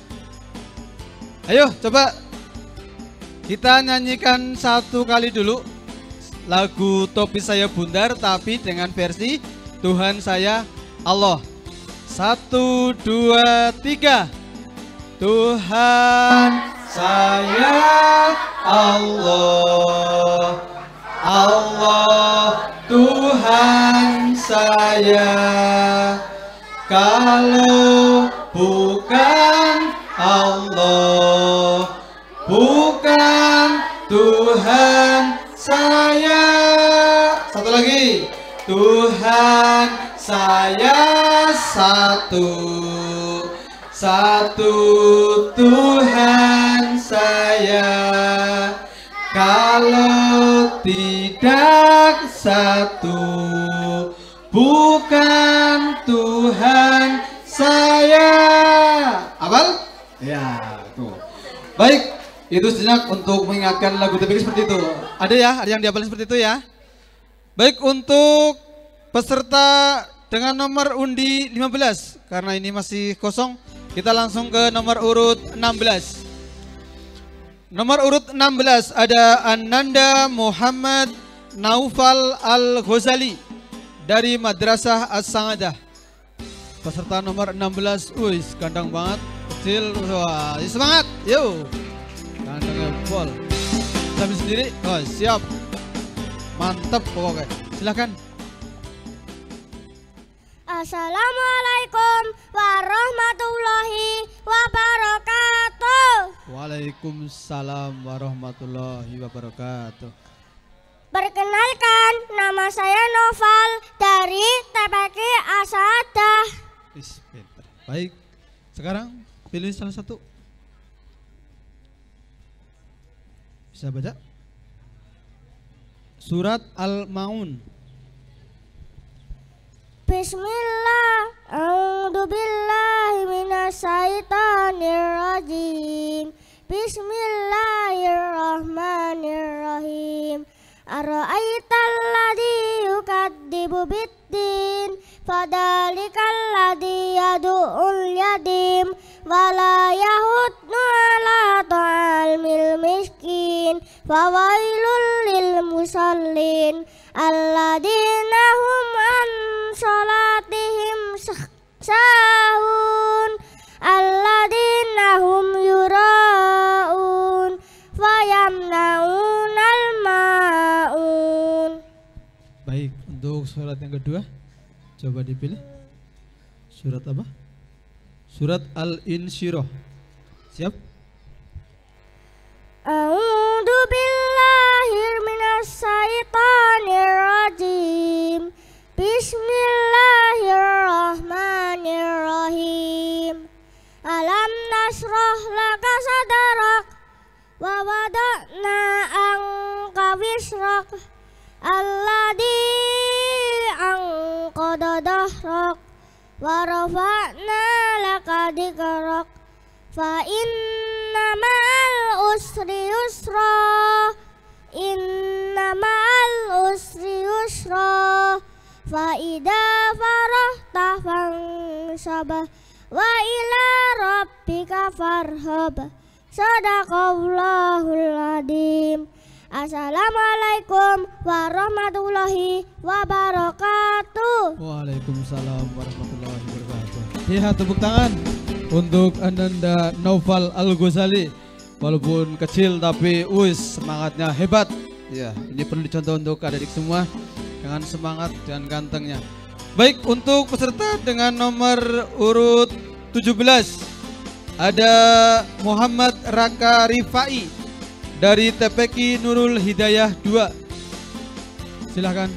Speaker 1: Ayo coba kita nyanyikan satu kali dulu lagu Topi Saya Bundar tapi dengan versi Tuhan Saya Allah. 1, 2, 3. Tuhan saya Allah, Allah Tuhan saya. Kalau bukan Allah, bukan Tuhan saya. Satu lagi. Tuhan saya satu, satu Tuhan saya. Kalau tidak satu, bukan Tuhan saya. Hafal? Ya, tuh. Baik. Itu sejenak untuk mengingatkan lagu TPQ seperti itu. Ada ya? Ada yang dihafalin seperti itu ya? Baik, untuk peserta dengan nomor undi 15, karena ini masih kosong, kita langsung ke nomor urut 16. Nomor urut 16 ada Ananda Muhammad Naufal Al-Ghazali dari Madrasah As-Sangadah. Peserta nomor 16, wih, gandang banget, kecil, wah, semangat, yuk. Kandangnya full. Sambil sendiri, oh siap. Mantap pokoknya. Silakan.
Speaker 8: Assalamualaikum warahmatullahi wabarakatuh.
Speaker 1: Waalaikumsalam warahmatullahi wabarakatuh.
Speaker 8: Perkenalkan, nama saya Noval dari TPQ Asadah.
Speaker 1: Baik, sekarang pilih salah satu. Bisa baca? Surat Al-Maun.
Speaker 2: Bismillah, a'udzubillahi minasyaitonirrajim. Bismillahirrahmanirrahim. Ara'aital ladzi yukadzibu biddin, fadzalikal ladzi yad'ul yatim wala yahuddu ala ta'amil miskin, fawailul lil musallin alladzina hum an salatihim sahun alladzina hum yura'un fayamna'unal ma'un.
Speaker 1: Baik, untuk surat yang kedua coba dipilih. Surat apa? Surat Al-Insyirah. Siap?
Speaker 2: A'udzu billahi minasyaitonir rajim. Bismillahirrahmanirrahim. Alam nasrah laka sadrak wa wada'na anka wisrak alladzi anqadha dahrak wa rafa'na laka dzikrak fa inna ma'al usri yusra inna ma'al usri yusra fa idza farahta fansab wa ila rabbika farhab. Sadaqallahul adzim. Assalamualaikum warahmatullahi wabarakatuh.
Speaker 1: Waalaikumsalam warahmatullahi wabarakatuh. Lihat tepuk tangan untuk Ananda Naufal Al-Ghazali. Walaupun kecil tapi semangatnya hebat. Ya, ini perlu dicontoh untuk adik-adik semua dengan semangat dan gantengnya. Baik, untuk peserta dengan nomor urut 17 ada Muhammad Raka Rifai dari TPQ Nurul Hidayah 2. Silahkan.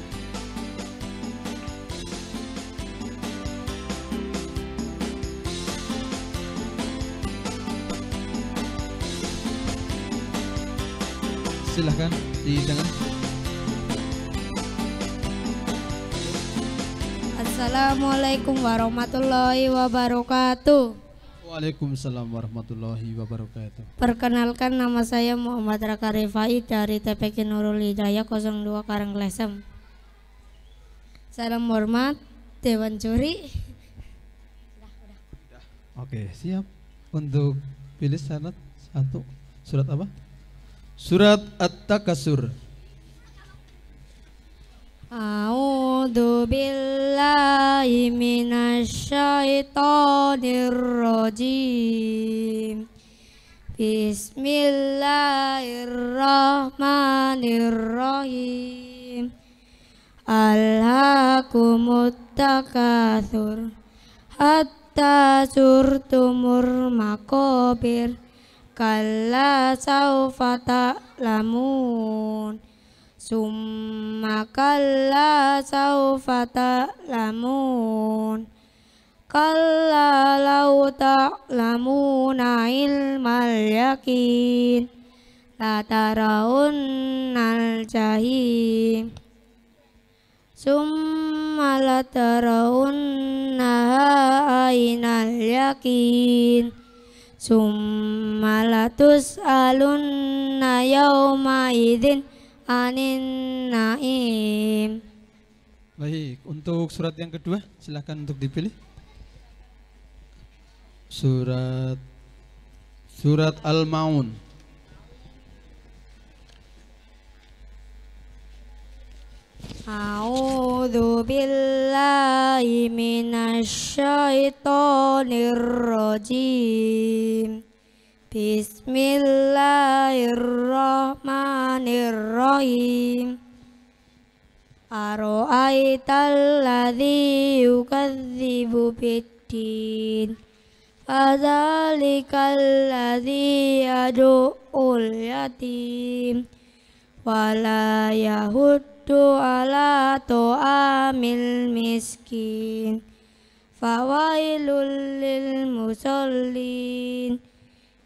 Speaker 1: Silahkan didengar.
Speaker 9: Assalamualaikum warahmatullahi wabarakatuh.
Speaker 1: Waalaikumsalam warahmatullahi wabarakatuh.
Speaker 9: Perkenalkan, nama saya Muhammad Raka Rifai dari TPQ Nurul Hidayah 02 Karanglesem. Salam hormat Dewan Juri.
Speaker 1: Oke, siap. Untuk pilih syarat satu. Surat apa? Surat At-Takasur.
Speaker 9: A'udzu billahi minasyaitonir rajim. Bismillahirrahmanirrahim. Alhaakumut takatsur hatta zurtumul maqabir kalla saufa ta'lamun summa kalla saufa ta'lamun kalla law ta'lamuna ilmal yaqin la tarawunnal jahim summa la tarawunnaha ainal yaqin summa la tus'alunna yawma idzin anin naim.
Speaker 1: Baik, untuk surat yang kedua silahkan untuk dipilih. Surat Al-Maun.
Speaker 9: A'udzu billahi minasyaitonir rajim. Bismillahirrahmanirrahim. Ara'aital ladzi yukadzibu biddin fadzalikal ladzi yad'ul yatim wala yahuddu ala ta'amil miskin fawailul lil musallin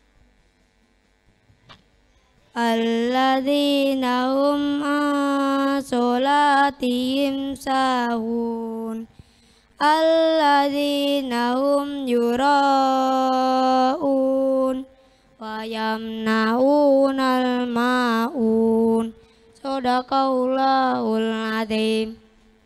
Speaker 9: alladzina hum an sholatihim sahun alladzina hum yura'un wa yamna'unal ma'un. Shadaqallahul azim.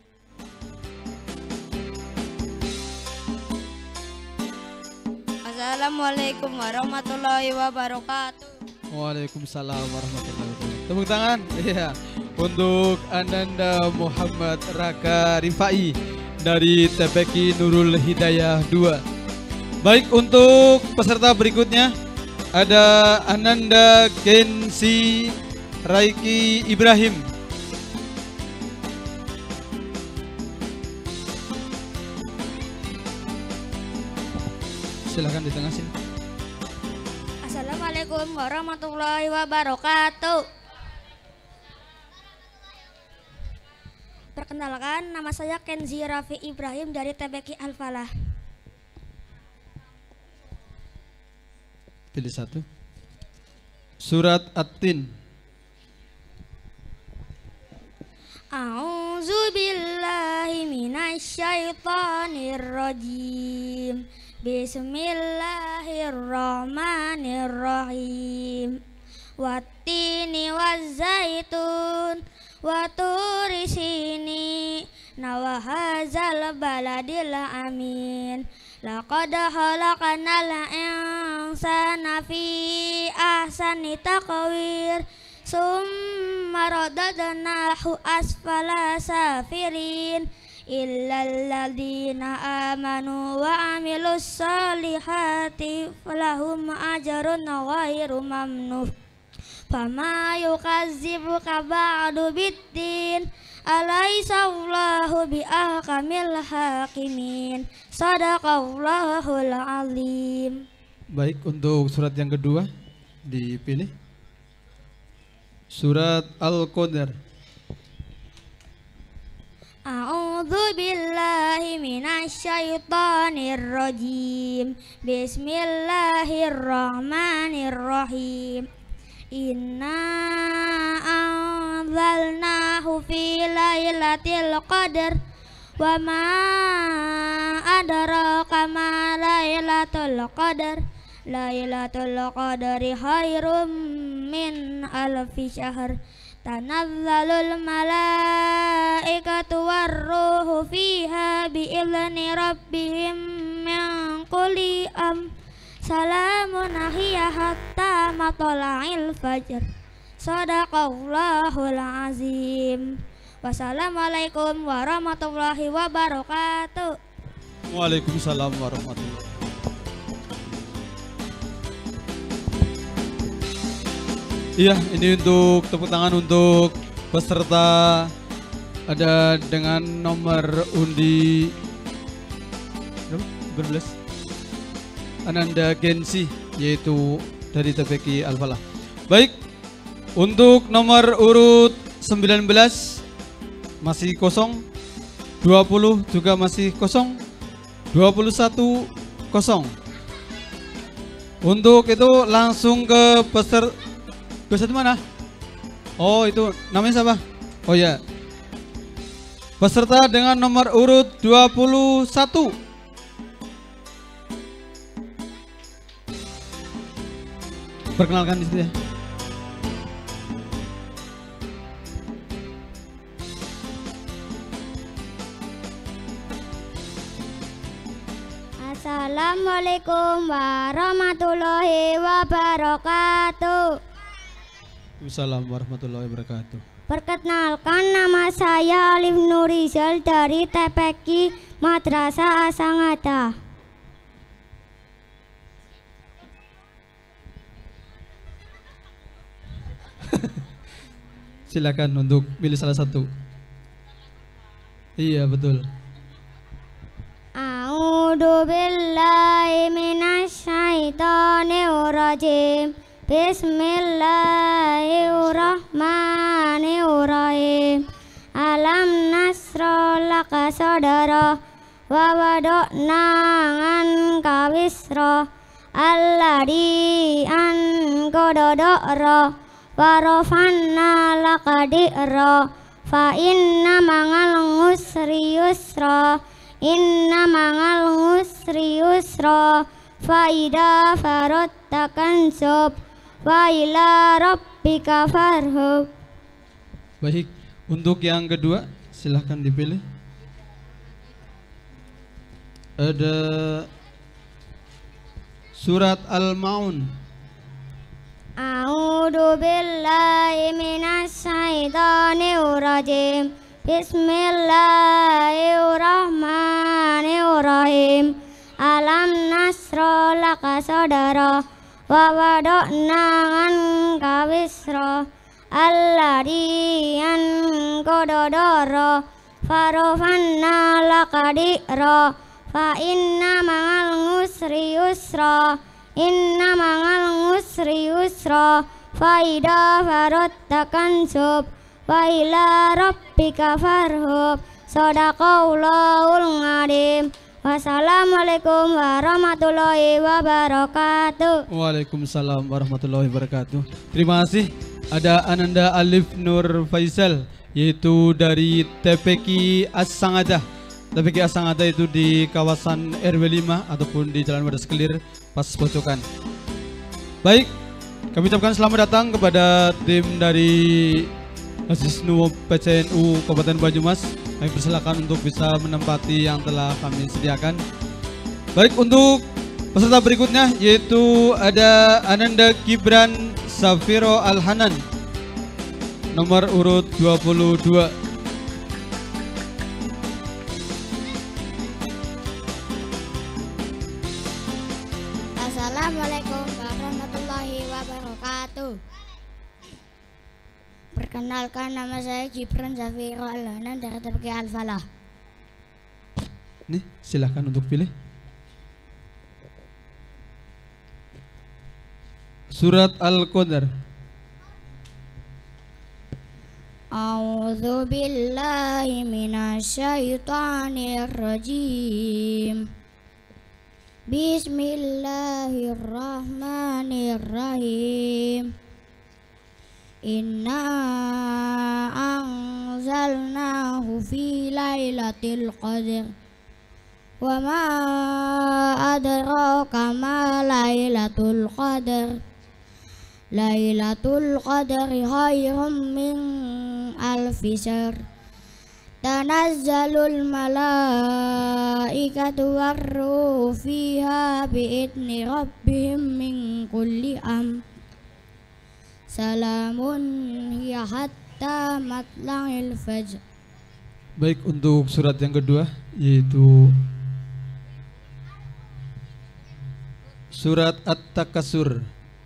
Speaker 9: Assalamualaikum warahmatullahi wabarakatuh.
Speaker 1: Waalaikumsalam warahmatullahi wabarakatuh. Tepuk tangan. Iya. Untuk Ananda Muhammad Raka Rifai dari TPQ Nurul Hidayah 2. Baik, untuk peserta berikutnya ada Ananda Gensi Raiki Ibrahim. Silakan di tengah sini.
Speaker 8: Assalamualaikum warahmatullahi wabarakatuh. Perkenalkan, nama saya Kenzi Rafi Ibrahim dari TPQ Al-Falah.
Speaker 1: Pilih satu. Surat At-Tin.
Speaker 8: A'udzu billahi minasyaitonir rajim. Bismillahirrahmanirrahim. Wattini wazzaitun wa turi sini wa hadzal baladil amin. Laqad khalaqnal insana fi ahsani taqwir summa radadnahu asfala safirin illal ladzina amanu wa amilus solihati falahum ajrun ghairu mamnun. Fama yukazzibuka ba'du biddin alaysa Allahu biahkamil hakimin. Shadaqallahul azim.
Speaker 1: Baik, untuk surat yang kedua dipilih. Surat Al-Qadr.
Speaker 8: A'udzu billahi minasyaitonir rajim. Bismillahirrahmanirrahim. Inna anzalnahu fi lailatul qadar wa ma adraka ma lailatul qadar. Lailatul qadri khairum min alfi syahr. Tanazzalul malaikatu warruhu fiha bi'izni rabbihim min kulli salamun hiya hatta matla'il fajr. Shadaqallahul azim. Wassalamualaikum warahmatullahi wabarakatuh.
Speaker 1: Waalaikumsalam warahmatullahi wabarakatuh. Iya, ini untuk tepuk tangan untuk peserta ada dengan nomor undi berapa? 12. Ananda Gensi, yaitu dari TPQ Al-Falah. Baik, untuk nomor urut 19 masih kosong, 20 juga masih kosong, 21 kosong. Untuk itu langsung ke peserta. Peserta mana? Oh, itu namanya siapa? Oh ya. Peserta dengan nomor urut 21. Perkenalkan di situ ya.
Speaker 8: Assalamualaikum warahmatullahi wabarakatuh.
Speaker 1: Waalaikumsalam warahmatullahi wabarakatuh.
Speaker 8: Perkenalkan, nama saya Alif Nurizal dari TPQ Madrasah Asangata.
Speaker 1: Silakan untuk pilih salah satu. Iya, betul.
Speaker 8: A'udzu billahi minasyaitonir rajim. Bismillahirrahmanirrahim. Alam nasra laka sadara wa wada'na anka wisra alladhi anqada da'ra wa rafanna laka di'ra fa inna ma'al usri yusra inna ma'al usri yusra fa idza faraghta fansab wa ila rabbika farghab.
Speaker 1: Baik, untuk yang kedua silahkan dipilih. Ada surat Al-Maun.
Speaker 8: A'udzu billahi minasy syaithanir rajim. Bismillahirrahmanirrahim. Alam nasra laka sadara wa wada'na anka wisra alladhi anqadha dara farofanna laka dikra fa inna ma'al usri yusra inna ma'al usri yusra fa idza faraghta fansab wa ila rabbika farghab. Shadaqallahul adzim. Wassalamualaikum warahmatullahi wabarakatuh.
Speaker 1: Waalaikumsalam warahmatullahi wabarakatuh. Terima kasih. Ada Ananda Alif Nur Faisal, yaitu dari TPQ As-Sangadah. TPQ As-Sangadah itu di kawasan RW 5 ataupun di Jalan Wadas Kelir, pas Pojokan. Baik, kami ucapkan selamat datang kepada tim dari Asisnu PCNU Kabupaten Banyumas. Kami persilakan untuk bisa menempati yang telah kami sediakan. Baik, untuk peserta berikutnya yaitu ada Ananda Gibran Safiro Al-Hanan, nomor urut 22.
Speaker 8: Assalamualaikum warahmatullahi wabarakatuh. Perkenalkan, nama saya Gibran Safiro Al-Hanan dari TPQ Al-Falah.
Speaker 1: Nih, silahkan untuk pilih. Surat Al-Qadar.
Speaker 8: A'udzu billahi minasyaitonir rajim. Bismillahirrahmanirrahim. Inna anzalnahu fi lailatul qadr wa ma adraka ma lailatul qadr. Lailatul qadri khairum min alfi syahr. Tanazzalul malaikatu warruhu fiha biidni rabbihim min kulli amr. Salamun hiya hatta matla'il fajr.
Speaker 1: Baik, untuk surat yang kedua yaitu surat At-Takasur.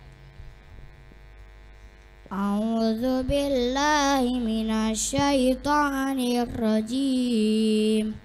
Speaker 8: A'udzu billahi minasyaitonir rajim.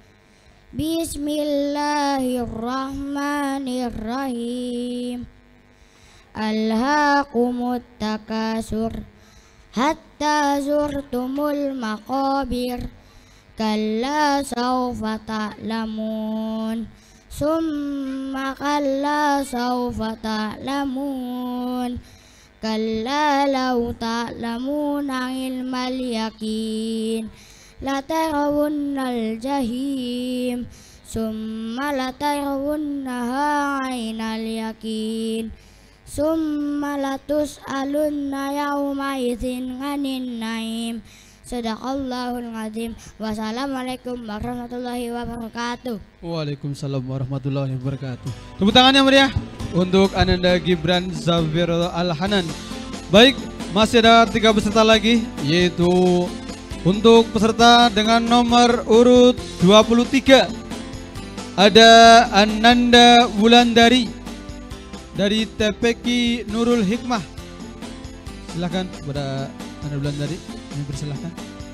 Speaker 8: Bismillahirrahmanirrahim. Alhaakumut takasur hatta zurtumul maqabir. Kalla sawfa ta'lamun. Summa kalla sawfa ta'lamun. Kalla law ta'lamuna ilmal yakin latarawunnal jahim. Summa latarawunnaha ainal yakin. Summa latus'alunna yawma idzin 'anin na'im. Shadaqallahul adzim. Wassalamualaikum warahmatullahi wabarakatuh.
Speaker 1: Waalaikumsalam warahmatullahi wabarakatuh. Tepuk tangan yang meriah untuk Ananda Gibran Safiro Al-Hanan. Baik, masih ada 3 peserta lagi, yaitu untuk peserta dengan nomor urut 23 ada Ananda Wulandari dari TPQ Nurul Hikmah. Silakan kepada Ananda Wulandari, ini persilahkan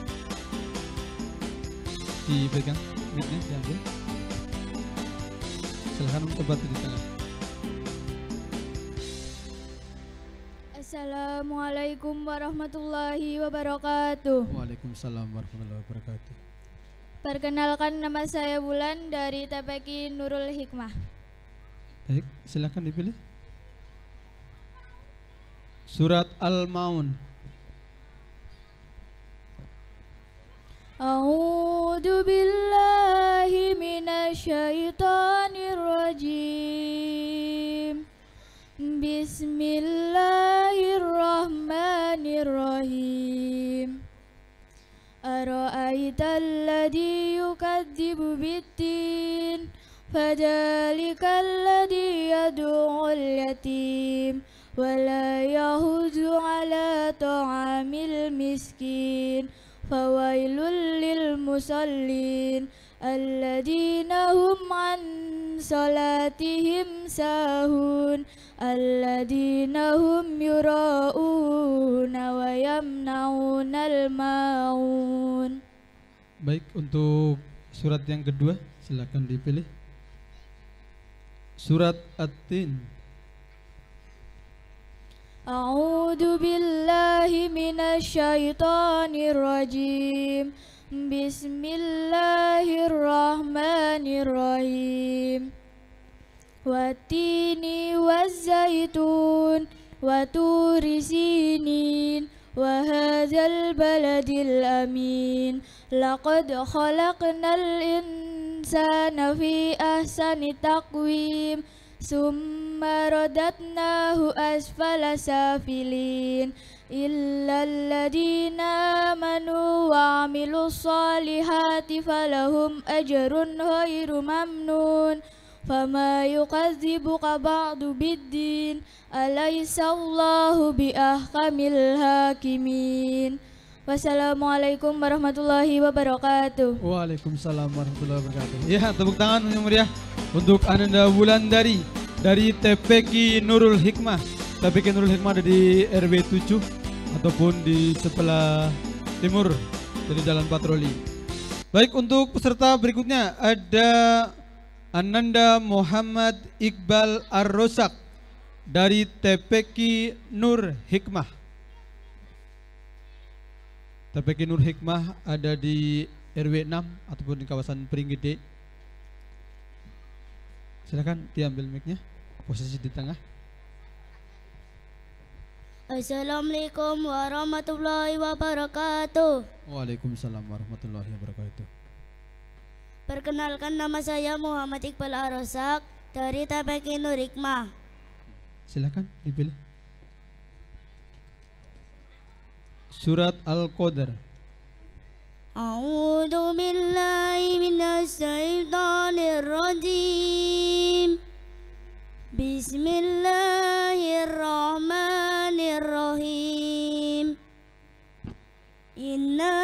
Speaker 1: dipegang mic-nya, diambil. Silakan tempat di tengah.
Speaker 4: Assalamualaikum warahmatullahi wabarakatuh.
Speaker 1: Waalaikumsalam warahmatullahi wabarakatuh.
Speaker 4: Perkenalkan, nama saya Bulan dari TPQ Nurul Hikmah.
Speaker 1: Baik, silakan dipilih. Surat Al-Maun.
Speaker 10: A'udzu billahi minasyaitonir rajim. Bismillahirrahmanirrahim. Ara'aital ladzi yukadzibu bid-din fadzalikal ladzi yad'ul yatim wa la yahuddu 'ala ta'amil miskin fawailul lil musallin alladzina hum 'an salatihim sahun alladzina hum yura'una wa yamna'unal ma'un.
Speaker 1: Baik, untuk surat yang kedua silakan dipilih. Surat At-Tin.
Speaker 10: A'udzu billahi minasyaitonir rajim. Bismillahirrahmanirrahim. Wattini wazzaitun wa turi sinin wa hadzal baladil amin. Laqad khalaqnal insana fi ahsani taqwim. Summa radatnahu asfala safilin illal ladina amanu wa amilus solihati falahum ajrun ghairu mamnun fama yukadzibuka ba'du biddin alaysallahu biahkamil hakimin. Wassalamualaikum warahmatullahi wabarakatuh.
Speaker 1: Waalaikumsalam warahmatullahi wabarakatuh. Ya, tepuk tangan yang meriah untuk Ananda Wulandari dari TPQ Nurul Hikmah. TPQ Nurul Hikmah ada di RW 7 ataupun di sebelah timur dari Jalan Patroli. Baik, untuk peserta berikutnya ada Ananda Muhammad Iqbal Ar-Rosak dari TPQ Nur Hikmah. TPQ Nur Hikmah ada di RW 6 ataupun di kawasan Pringgede. Silakan diambil mic-nya, posisi di tengah.
Speaker 8: Assalamualaikum warahmatullahi wabarakatuh.
Speaker 1: Waalaikumsalam warahmatullahi wabarakatuh.
Speaker 8: Perkenalkan, nama saya Muhammad Iqbal Ar-Rosak dari TPQ Nur Hikmah.
Speaker 1: Silakan dipilih. Surat Al-Qadar.
Speaker 8: A'udzu billahi minasy syaithanir rajim. Bismillahirrahmanirrahim. Inna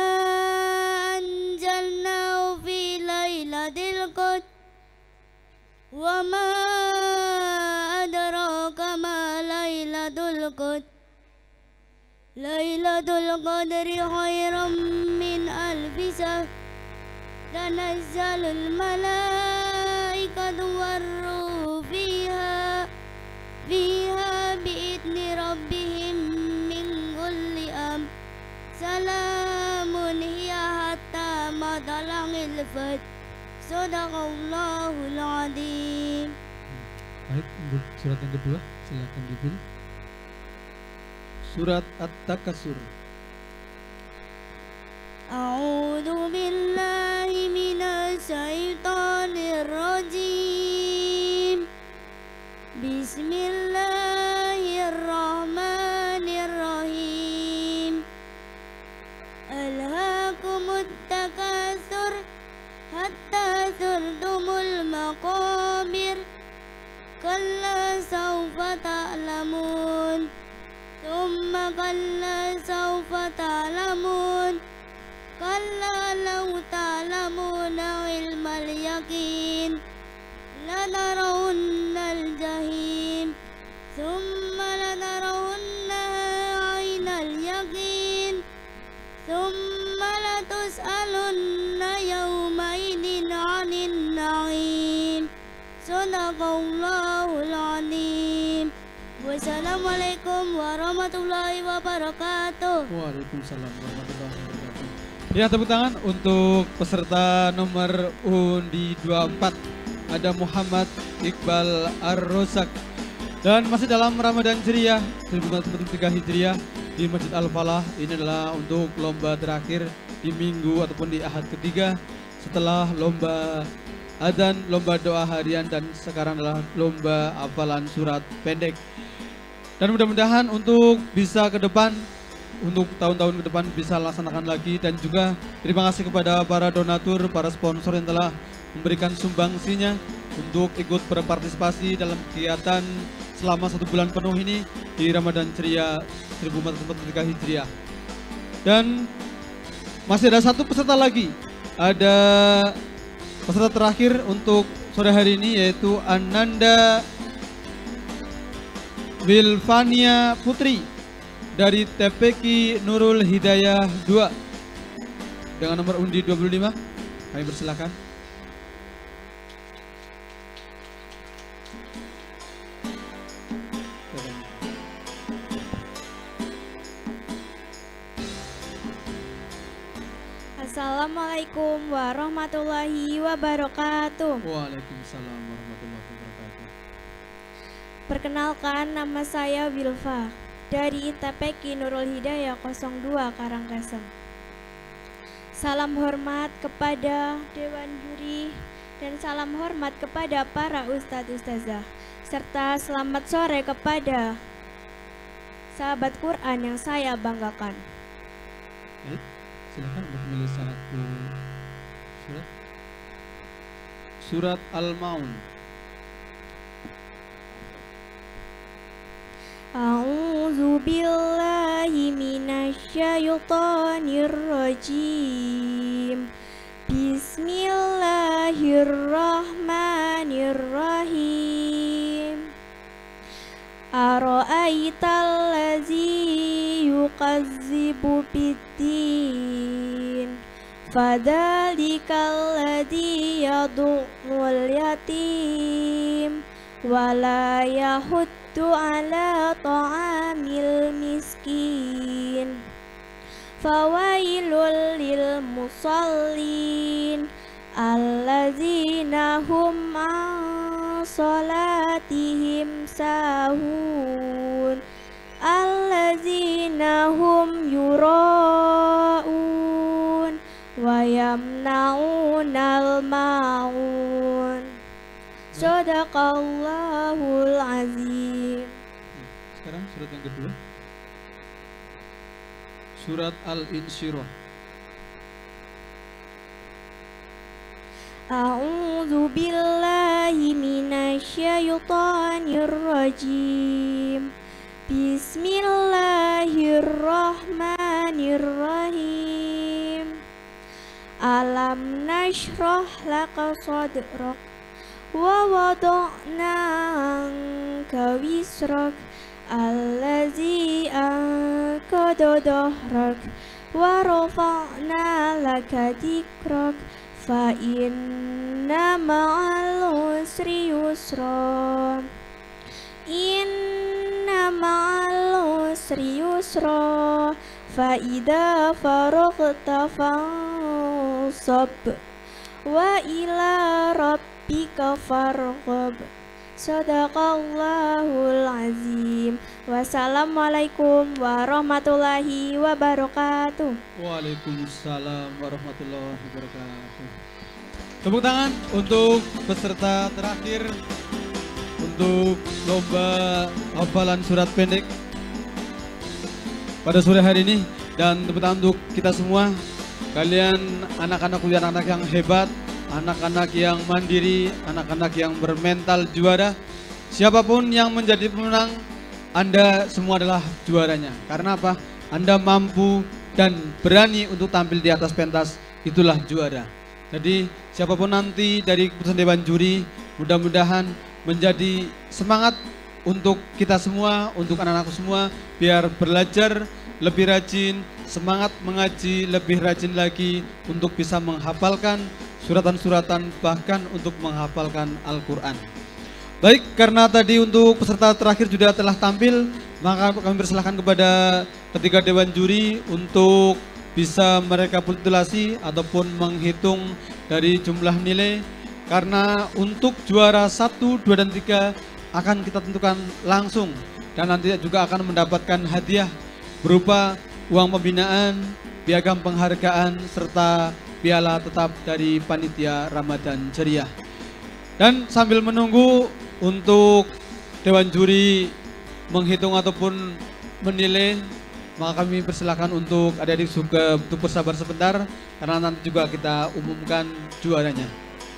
Speaker 8: anzalnahu fi lailatul qadr wa ma adraka ma lailatul qadr. Lailatul qadri khairum min alfi shahr. Tanazzalul malaikatu warruhu fiha biidni rabbihim min kulli amr. Salamun hiya hatta matla'il fajr. Shadaqallahul adzim.
Speaker 1: Baik, untuk surat yang kedua silakan dipilih. Surat At-Takasur.
Speaker 8: A'udzu billahi minasy syaithanir rajim. Bismillahirrahmanirrahim. Alhaakumut takatsur hatta zurtumul maqabir. Kalla sawfa ta'lamun. Thumma kalla sawfa ta'lamun. Kalla law ta'lamuna ilmal yaqin latarawunnal jahim. Thumma latarawunnaha 'ainal yaqin. Thumma latus'alunna yawma idin 'anin na'im. Shadaqallahul 'azim. Wassalamualaikum warahmatullahi wabarakatuh.
Speaker 1: Waalaikumsalam warahmatullahi wabarakatuh. Ya, tepuk tangan untuk peserta nomor undi 24. Ada Muhammad Iqbal Ar-Rosak. Dan masih dalam Ramadan Ceria 1443 Hijriah di Masjid Al-Falah. Ini adalah untuk lomba terakhir di minggu ataupun di ahad ketiga setelah lomba adzan, lomba doa harian, dan sekarang adalah lomba hafalan surat pendek. Dan mudah-mudahan untuk bisa ke depan, untuk tahun-tahun ke depan bisa laksanakan lagi. Dan juga terima kasih kepada para donatur, para sponsor yang telah memberikan sumbangsinya untuk ikut berpartisipasi dalam kegiatan selama 1 bulan penuh ini di Ramadan Ceria 1443 Hijriah. Dan masih ada satu peserta lagi, ada peserta terakhir untuk sore hari ini, yaitu Ananda Wilfania Putri dari TPQ Nurul Hidayah 2 dengan nomor undi 25. Kami persilakan.
Speaker 10: Assalamualaikum warahmatullahi wabarakatuh.
Speaker 1: Waalaikumsalam warahmatullahi wabarakatuh.
Speaker 10: Perkenalkan, nama saya Wilfa dari TPQ Nurul Hidayah 02 Karangasem. Salam hormat kepada Dewan Juri dan salam hormat kepada para ustadz ustazah, serta selamat sore kepada sahabat Quran yang saya banggakan.
Speaker 1: Silakan untuk memilih satu surat Al-Maun.
Speaker 10: A'udzu billahi minasyaitonir rajim. Bismillahirrahmanirrahim. Ara'aital ladzi yukadzibu biddin, fadzalikal ladzi yad'ul yatim wa la yahuddu ala ta'amil miskin. Fawailul lil musallin alladzina hum an salatihim sahun, alladzina hum yura'un wa yamna'unal ma'un. Sadaqallahul azim.
Speaker 1: Sekarang surat yang kedua, surat Al-Insyirah.
Speaker 10: A'udzu billahi minasyaitonir rajim. Bismillahirrahmanirrahim. Alam nashrah laka sadrak wa wada'na anka wisrak allazi anqadha dhahrak wa rafa'na laka dzikrak fa inna ma'al usri yusra. Inna ma'al usri yusra fa idza faraghta fansab wa ila rabbika farghab. Sadaqallahul azim. Wassalamualaikum warahmatullahi wabarakatuh.
Speaker 1: Waalaikumsalam warahmatullahi wabarakatuh. Tepuk tangan untuk peserta terakhir untuk lomba hafalan surat pendek pada sore hari ini. Dan tepuk tangan untuk kita semua. Kalian anak-anak kuliah, anak-anak yang hebat, anak-anak yang mandiri, anak-anak yang bermental juara. Siapapun yang menjadi pemenang, Anda semua adalah juaranya. Karena apa? Anda mampu dan berani untuk tampil di atas pentas, itulah juara. Jadi siapapun nanti dari keputusan Dewan Juri, mudah-mudahan menjadi semangat untuk kita semua, untuk anak-anakku semua, biar belajar lebih rajin, semangat mengaji lebih rajin lagi untuk bisa menghafalkan suratan-suratan, bahkan untuk menghafalkan Al-Quran. Baik, karena tadi untuk peserta terakhir sudah telah tampil, maka kami persilahkan kepada ketiga Dewan Juri untuk bisa merekapitulasi ataupun menghitung dari jumlah nilai. Karena untuk juara 1, 2, dan 3 akan kita tentukan langsung. Dan nanti juga akan mendapatkan hadiah berupa uang pembinaan, piagam penghargaan, serta piala tetap dari Panitia Ramadan Ceria. Dan sambil menunggu untuk Dewan Juri menghitung ataupun menilai, maka kami persilakan untuk adik-adik juga untuk bersabar sebentar, karena nanti juga kita umumkan juaranya.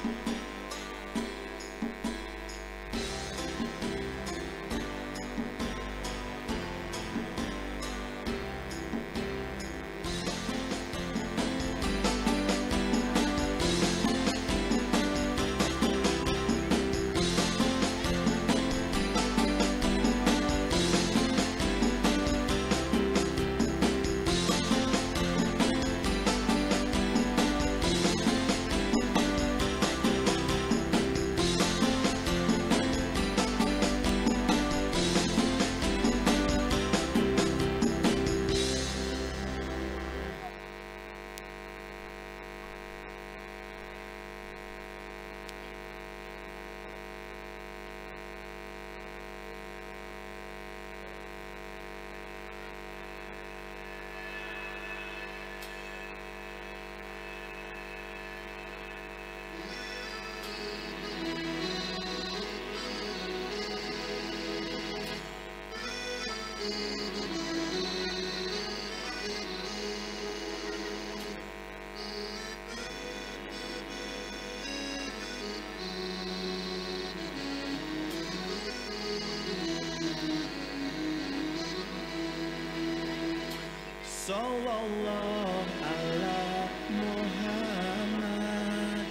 Speaker 11: Sallallahu ala Muhammad,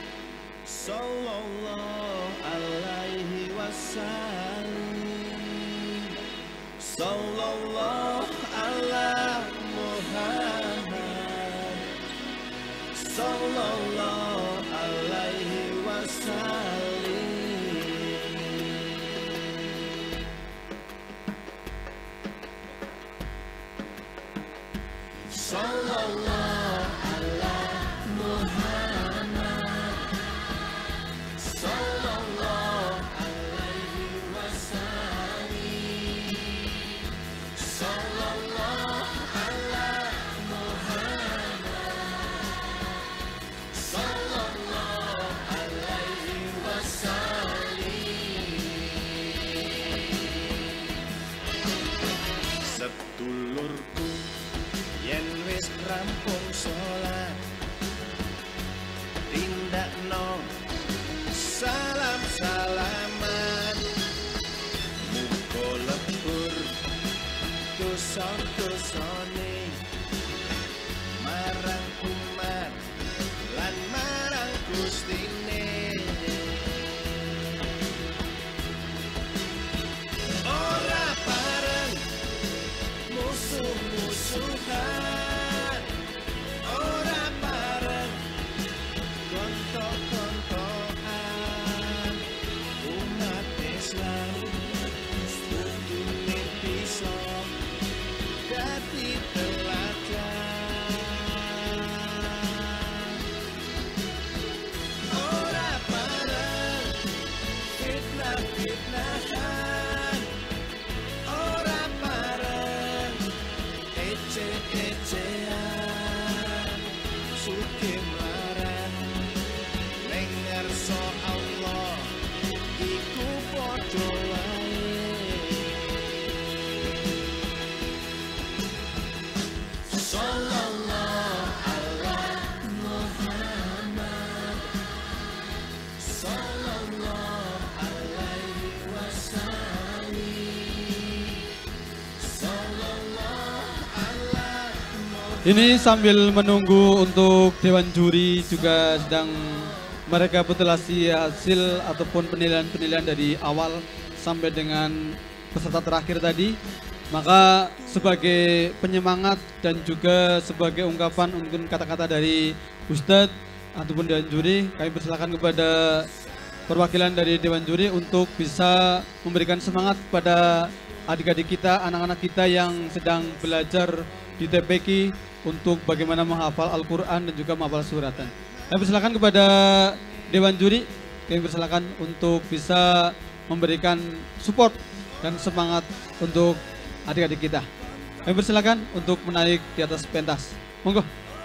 Speaker 11: sallallahu alaihi wasallam, sallallahu ala Muhammad, sallallahu alaihi wasallam. Sallallahu ala Muhammad, sallallahu alaihi wasallam, sallallahu ala Muhammad, sallallahu alaihi wasallam. Sedulurku yen wis rampung sholat, tindakno salam-salaman, muga lebur dosa-dosane marang umat lan marang Gustine. Ora bareng musuh-musuhan, ora bareng gontok-gontokan, umat Islam kudune bisa dadi teladan. Ora bareng fitnah-fitnahan, ora bareng ece-ecean, sugih mlarat ning ngarsa Allah iku padha wae. Sallallahu ala Muhammad, sallallahu alaihi wasallam, sallallahu ala Muhammad.
Speaker 1: Ini sambil menunggu untuk Dewan Juri juga sedang merekapitulasi hasil ataupun penilaian-penilaian dari awal sampai dengan peserta terakhir tadi. Maka sebagai penyemangat dan juga sebagai ungkapan mungkin kata-kata dari Ustadz ataupun Dewan Juri, kami persilakan kepada perwakilan dari Dewan Juri untuk bisa memberikan semangat kepada adik-adik kita, anak-anak kita yang sedang belajar di TPQ untuk bagaimana menghafal Al-Quran dan juga menghafal suratan. Kami persilakan kepada Dewan Juri, kami persilakan untuk bisa memberikan support dan semangat untuk adik-adik kita. Kami persilakan untuk menaik di atas pentas. Monggo.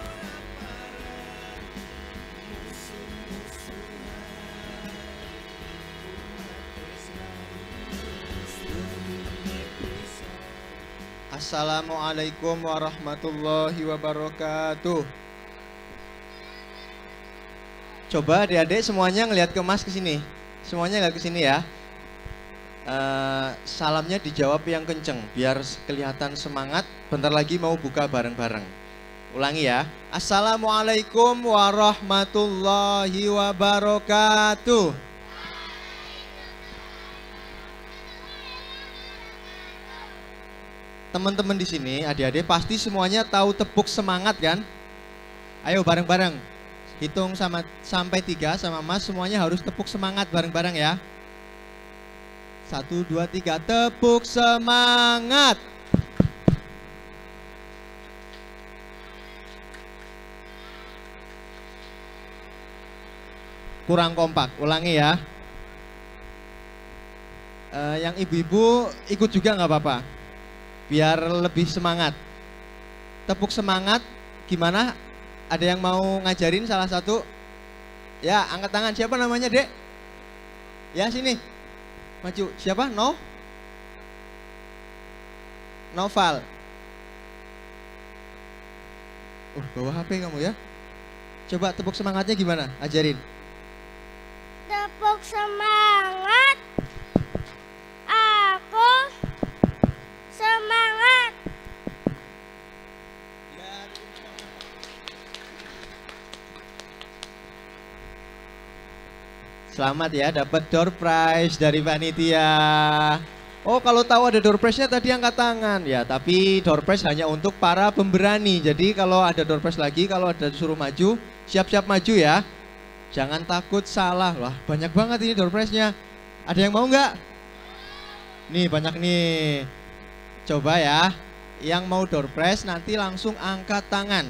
Speaker 12: Assalamualaikum warahmatullahi wabarakatuh. Coba adik-adik semuanya ngelihat ke Mas ke sini. Semuanya nggak ke sini ya. Salamnya dijawab yang kenceng biar kelihatan semangat. Bentar lagi mau buka bareng-bareng. Ulangi ya. Assalamualaikum warahmatullahi wabarakatuh. Teman-teman di sini, adik-adik pasti semuanya tahu tepuk semangat kan? Ayo bareng-bareng. Hitung sampai 3 sama Mas, semuanya harus tepuk semangat bareng-bareng ya. 1, 2, 3, tepuk semangat. Kurang kompak, ulangi ya. Yang ibu-ibu ikut juga nggak apa-apa. Biar lebih semangat. Tepuk semangat gimana? Ada yang mau ngajarin salah satu? Ya, angkat tangan. Siapa namanya, Dek? Ya, sini. Maju. Siapa? Noval. Bawa HP kamu ya. Coba tepuk semangatnya gimana? Ajarin.
Speaker 8: Tepuk semangat. Aku semangat.
Speaker 12: Selamat ya, dapat door prize dari panitia. Oh, kalau tahu ada door prize-nya tadi angkat tangan. Ya, tapi door prize hanya untuk para pemberani. Jadi kalau ada door prize lagi, kalau ada disuruh maju, siap-siap maju ya. Jangan takut salah. Wah, banyak banget ini door prize-nya. Ada yang mau nggak? Nih, banyak nih. Coba ya, yang mau door prize nanti langsung angkat tangan.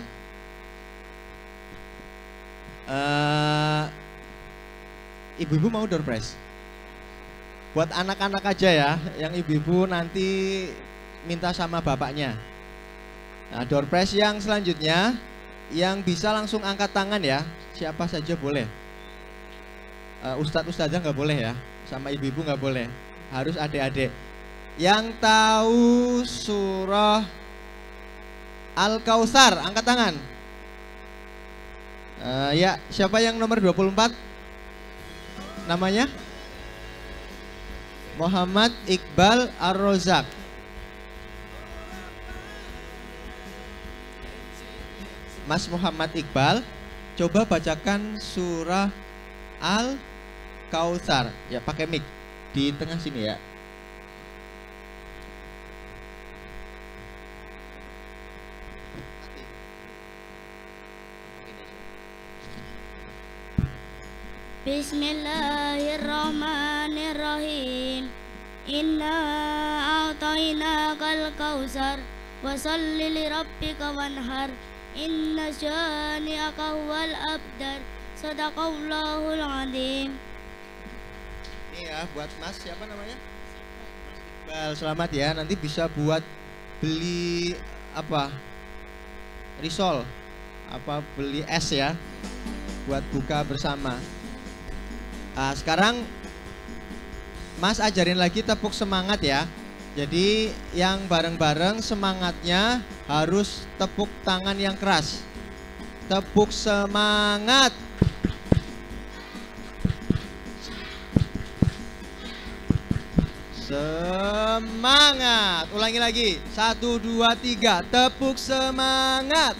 Speaker 12: Ibu-ibu mau door prize? Buat anak-anak aja ya, yang ibu-ibu nanti minta sama bapaknya. Nah, door prize yang selanjutnya, yang bisa langsung angkat tangan ya, siapa saja boleh. Ustadz-ustadzah nggak boleh ya, sama ibu-ibu nggak boleh, harus adik-adik. Yang tahu surah Al-Kautsar, angkat tangan. Ya, siapa yang nomor 24? Namanya? Muhammad Iqbal Ar-Rozak. Mas Muhammad Iqbal, coba bacakan surah Al-Kautsar. Ya, pakai mic di tengah sini ya.
Speaker 8: Bismillahirrahmanirrahim. Inna a'tainakal kautsar wasalli lirabbika wanhar. Inna syani'aka huwal abdar. Sadaqallahul adzim.
Speaker 12: Ini ya buat Mas, siapa namanya? Iqbal, selamat ya. Nanti bisa buat beli apa? Risol. Apa beli es ya? Buat buka bersama. Nah, sekarang Mas ajarin lagi tepuk semangat ya. Jadi yang bareng-bareng semangatnya harus tepuk tangan yang keras. Tepuk semangat. Semangat. Ulangi lagi. 1, 2, 3. Tepuk semangat.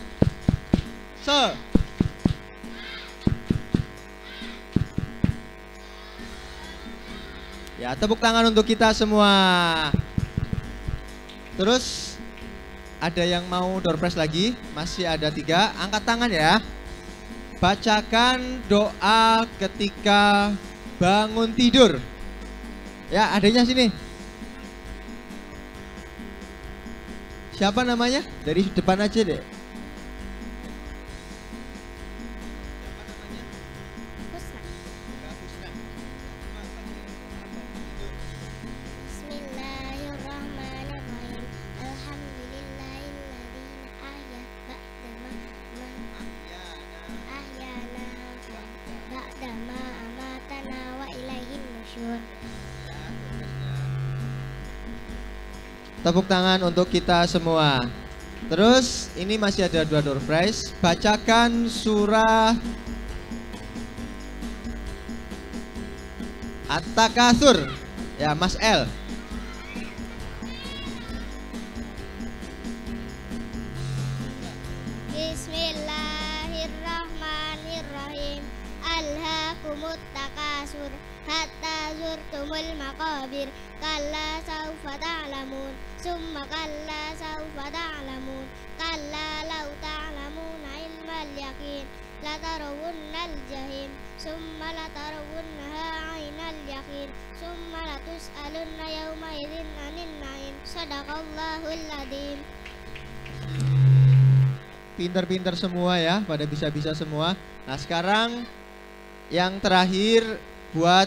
Speaker 12: Ya, tepuk tangan untuk kita semua. Terus ada yang mau door prize lagi? Masih ada 3. Angkat tangan ya. Bacakan doa ketika bangun tidur. Ya, adanya sini. Siapa namanya? Dari depan aja deh. Tepuk tangan untuk kita semua. Terus ini masih ada 2 door prize. Bacakan surah At-Takatsur. Ya, Mas L.
Speaker 2: Bismillahirrahmanirrahim. Alhaakumut takasur hatta zurtumul maqabir. Kalla saufa ta'lamun. Summa kalla saufa ta'lamun. Kalla law ta'lamuna ilmal yaqin. Latarawunnal jahim. Summa latarawunnaha ainal yaqin. Summa latus'alunna yawma idzin 'anil na'im. Shadaqallahul adzim.
Speaker 12: Pintar-pintar semua ya, pada bisa-bisa semua. Nah sekarang yang terakhir buat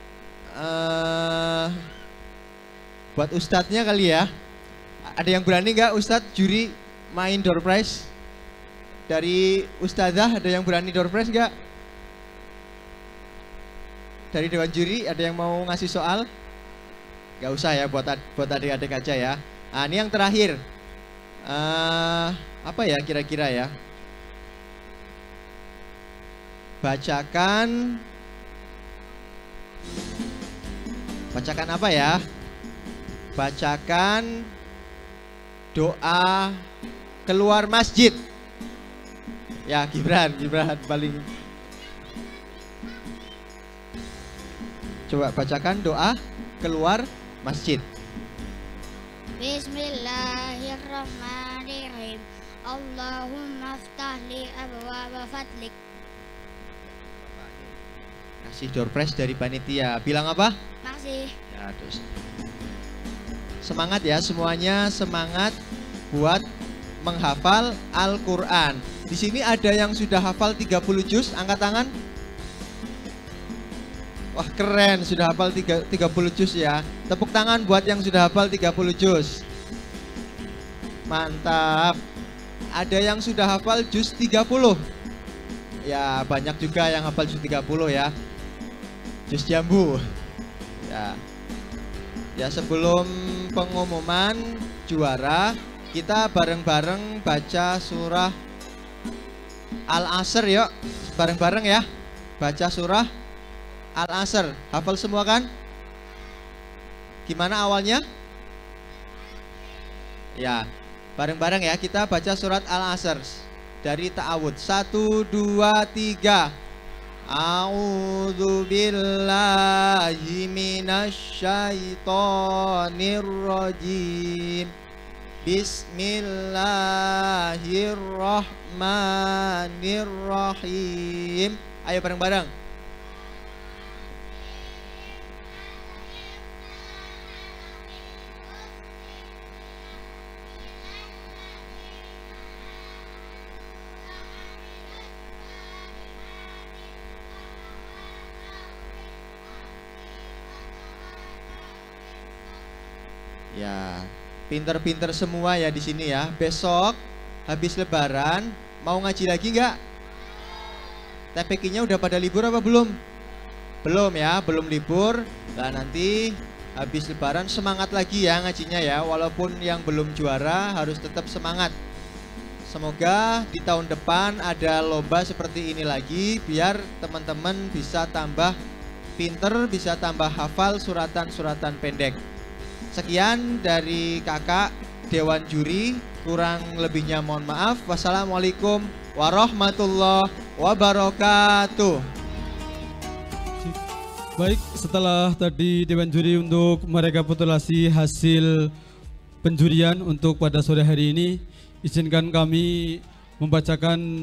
Speaker 12: ustadznya kali ya. Ada yang berani nggak ustadz juri main door prize? Dari ustadzah ada yang berani door prize nggak? Dari dewan juri ada yang mau ngasih soal? Gak usah ya, buat adik-adik aja ya. Nah ini yang terakhir. Apa ya kira-kira ya? Bacakan apa ya? Bacakan doa keluar masjid. Ya, Gibran paling. Coba bacakan doa keluar masjid.
Speaker 8: Bismillahirrahmanirrahim. Allahumma aftah li abwaaba fadlik.
Speaker 12: Kasih door prize dari panitia. Bilang apa?
Speaker 8: Makasih.
Speaker 12: Ya, terus. Semangat ya semuanya, semangat buat menghafal Al-Qur'an. Di sini ada yang sudah hafal 30 juz, angkat tangan. Wah, keren, sudah hafal 30 juz ya. Tepuk tangan buat yang sudah hafal 30 juz. Mantap. Ada yang sudah hafal juz 30. Ya, banyak juga yang hafal juz 30 ya. Juz jambu. Ya, sebelum pengumuman juara, kita bareng-bareng baca surah Al-Asr yuk. Bareng-bareng ya. Baca surah Al-Asr. Hafal semua kan? Gimana awalnya? Ya, bareng-bareng ya, kita baca surat Al-Asr dari ta'awud. 1, 2, 3. A'udzu billahi minasyaitonir rajim. Bismillahirrahmanirrahim. Ayo bareng-bareng. Ya, pinter-pinter semua ya di sini ya. Besok habis lebaran mau ngaji lagi nggak? TPQ-nya udah pada libur apa belum? Belum ya, belum libur. Nah nanti habis lebaran semangat lagi ya ngajinya ya. Walaupun yang belum juara harus tetap semangat. Semoga di tahun depan ada lomba seperti ini lagi, biar teman-teman bisa tambah pinter, bisa tambah hafal suratan-suratan pendek. Sekian dari kakak Dewan Juri, kurang lebihnya mohon maaf. Wassalamualaikum warahmatullahi wabarakatuh.
Speaker 1: Baik, setelah tadi Dewan Juri untuk merekapitulasi hasil penjurian untuk pada sore hari ini, izinkan kami membacakan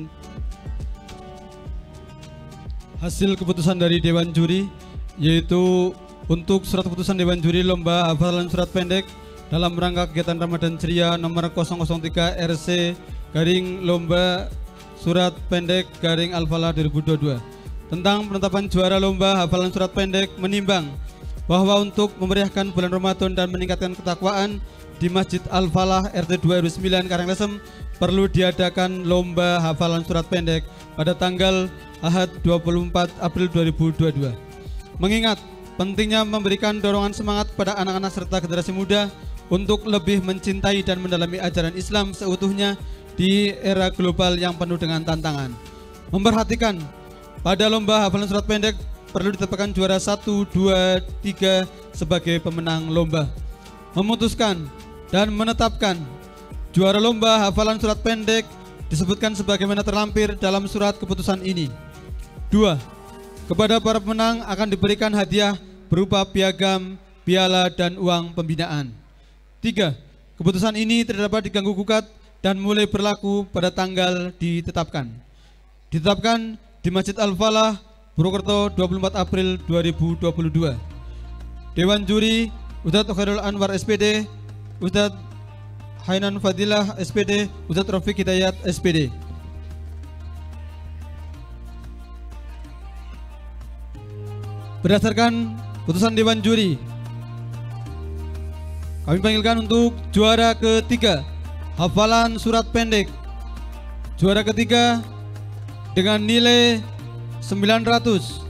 Speaker 1: hasil keputusan dari Dewan Juri, yaitu untuk surat keputusan Dewan Juri lomba hafalan surat pendek dalam rangka kegiatan Ramadan Ceria nomor 003 RC garing lomba surat pendek garing Al-Falah 2022 tentang penetapan juara lomba hafalan surat pendek menimbang bahwa untuk memeriahkan bulan Ramadan dan meningkatkan ketakwaan di Masjid Al-Falah RT 2 RW 9 Karangasem perlu diadakan lomba hafalan surat pendek pada tanggal Ahad 24 April 2022. Mengingat pentingnya memberikan dorongan semangat pada anak-anak serta generasi muda untuk lebih mencintai dan mendalami ajaran Islam seutuhnya di era global yang penuh dengan tantangan. Memperhatikan pada lomba hafalan surat pendek perlu ditetapkan juara 1, 2, 3 sebagai pemenang lomba. Memutuskan dan menetapkan juara lomba hafalan surat pendek disebutkan sebagaimana terlampir dalam surat keputusan ini. 2. Kepada para pemenang akan diberikan hadiah berupa piagam, piala, dan uang pembinaan. 3. Keputusan ini tidak dapat diganggu gugat dan mulai berlaku pada tanggal ditetapkan. Ditetapkan di Masjid Al-Falah, Purwokerto 24 April 2022. Dewan Juri Ustadz Khairul Anwar SPD, Ustadz Hainan Fadilah SPD, Ustadz Rafiq Hidayat SPD. Berdasarkan putusan Dewan Juri, kami panggilkan untuk juara ketiga hafalan surat pendek. Juara ketiga dengan nilai 900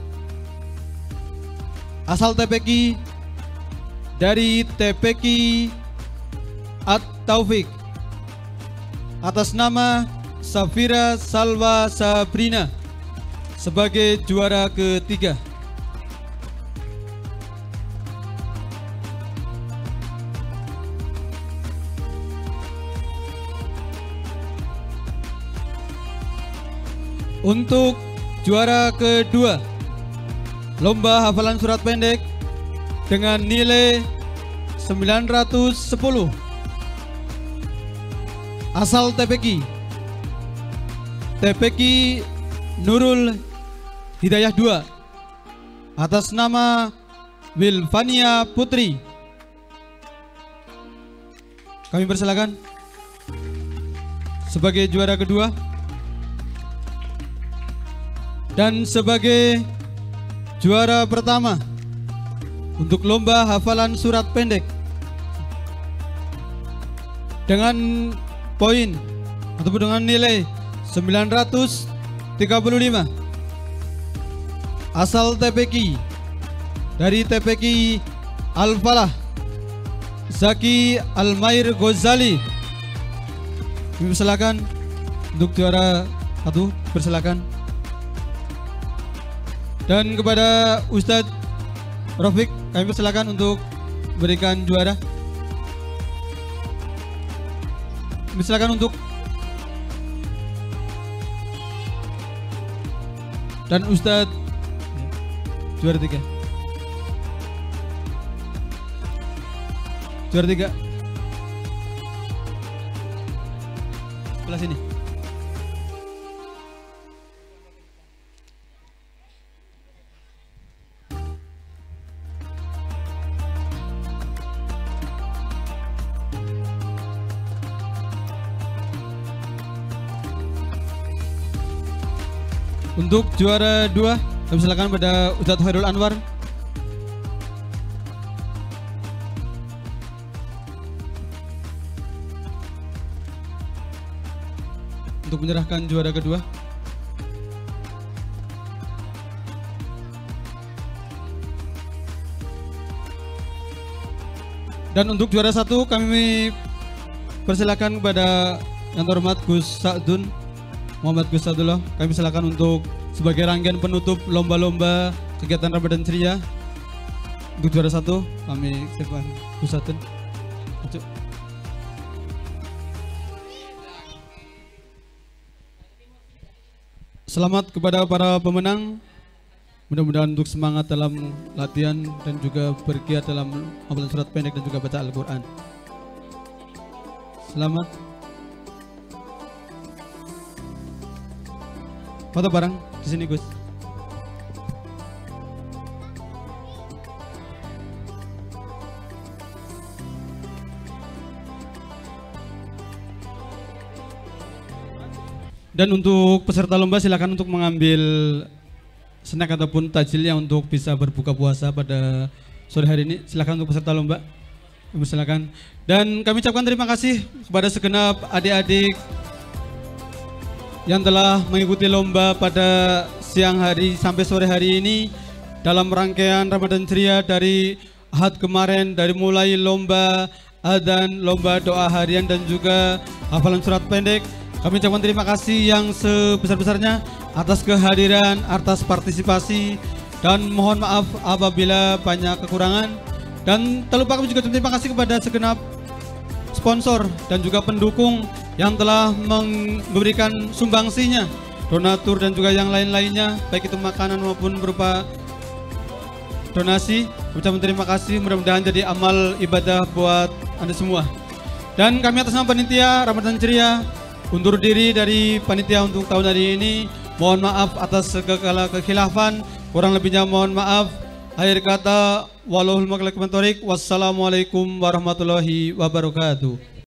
Speaker 1: asal TPQ dari TPQ At-Taufik atas nama Safira Salwa Sabrina sebagai juara ketiga. Untuk juara kedua lomba hafalan surat pendek dengan nilai 910 asal TPQ Nurul Hidayah 2 atas nama Wilfania Putri. Kami persilakan sebagai juara kedua. Dan sebagai juara pertama untuk lomba hafalan surat pendek dengan poin ataupun dengan nilai 935 asal TPQ dari TPQ Al-Falah Zaki Almair Ghazali. Persilakan untuk juara satu, persilakan. Dan kepada Ustadz Rafiq kami persilakan untuk berikan juara. Persilakan untuk dan Ustadz juara 3. Juara 3 sebelah sini. Untuk juara 2, kami silakan pada Ustadz Khairul Anwar. Untuk menyerahkan juara kedua. Dan untuk juara 1 kami persilakan kepada yang terhormat Gus Sa'dun Muhammad Gus Sadullah. Kami silakan untuk sebagai rangkaian penutup lomba-lomba kegiatan Ramadan Ceria. Untuk juara 1 kami silakan Gus Sa'dun. Selamat kepada para pemenang. Mudah-mudahan untuk semangat dalam latihan dan juga bergiat dalam hafalan surat pendek dan juga baca Al-Quran. Selamat. Foto bareng di sini, Gus. Dan untuk peserta lomba silakan untuk mengambil snack ataupun tajilnya untuk bisa berbuka puasa pada sore hari ini. Silakan untuk peserta lomba. Silakan. Dan kami ucapkan terima kasih kepada segenap adik-adik yang telah mengikuti lomba pada siang hari sampai sore hari ini dalam rangkaian Ramadan Ceria dari Ahad kemarin, dari mulai lomba adzan, lomba doa harian dan juga hafalan surat pendek. Kami ucapkan terima kasih yang sebesar-besarnya atas kehadiran, atas partisipasi, dan mohon maaf apabila banyak kekurangan. Dan tak lupa kami juga terima kasih kepada segenap sponsor dan juga pendukung yang telah memberikan sumbangsinya, donatur dan juga yang lain-lainnya, baik itu makanan maupun berupa donasi. Ucapan terima kasih, mudah-mudahan jadi amal ibadah buat Anda semua. Dan kami atas nama panitia Ramadan Ceria undur diri dari panitia untuk tahun hari ini. Mohon maaf atas segala kekhilafan, kurang lebihnya mohon maaf. Akhir kata, wallahul muwaffiq. Wassalamualaikum warahmatullahi wabarakatuh.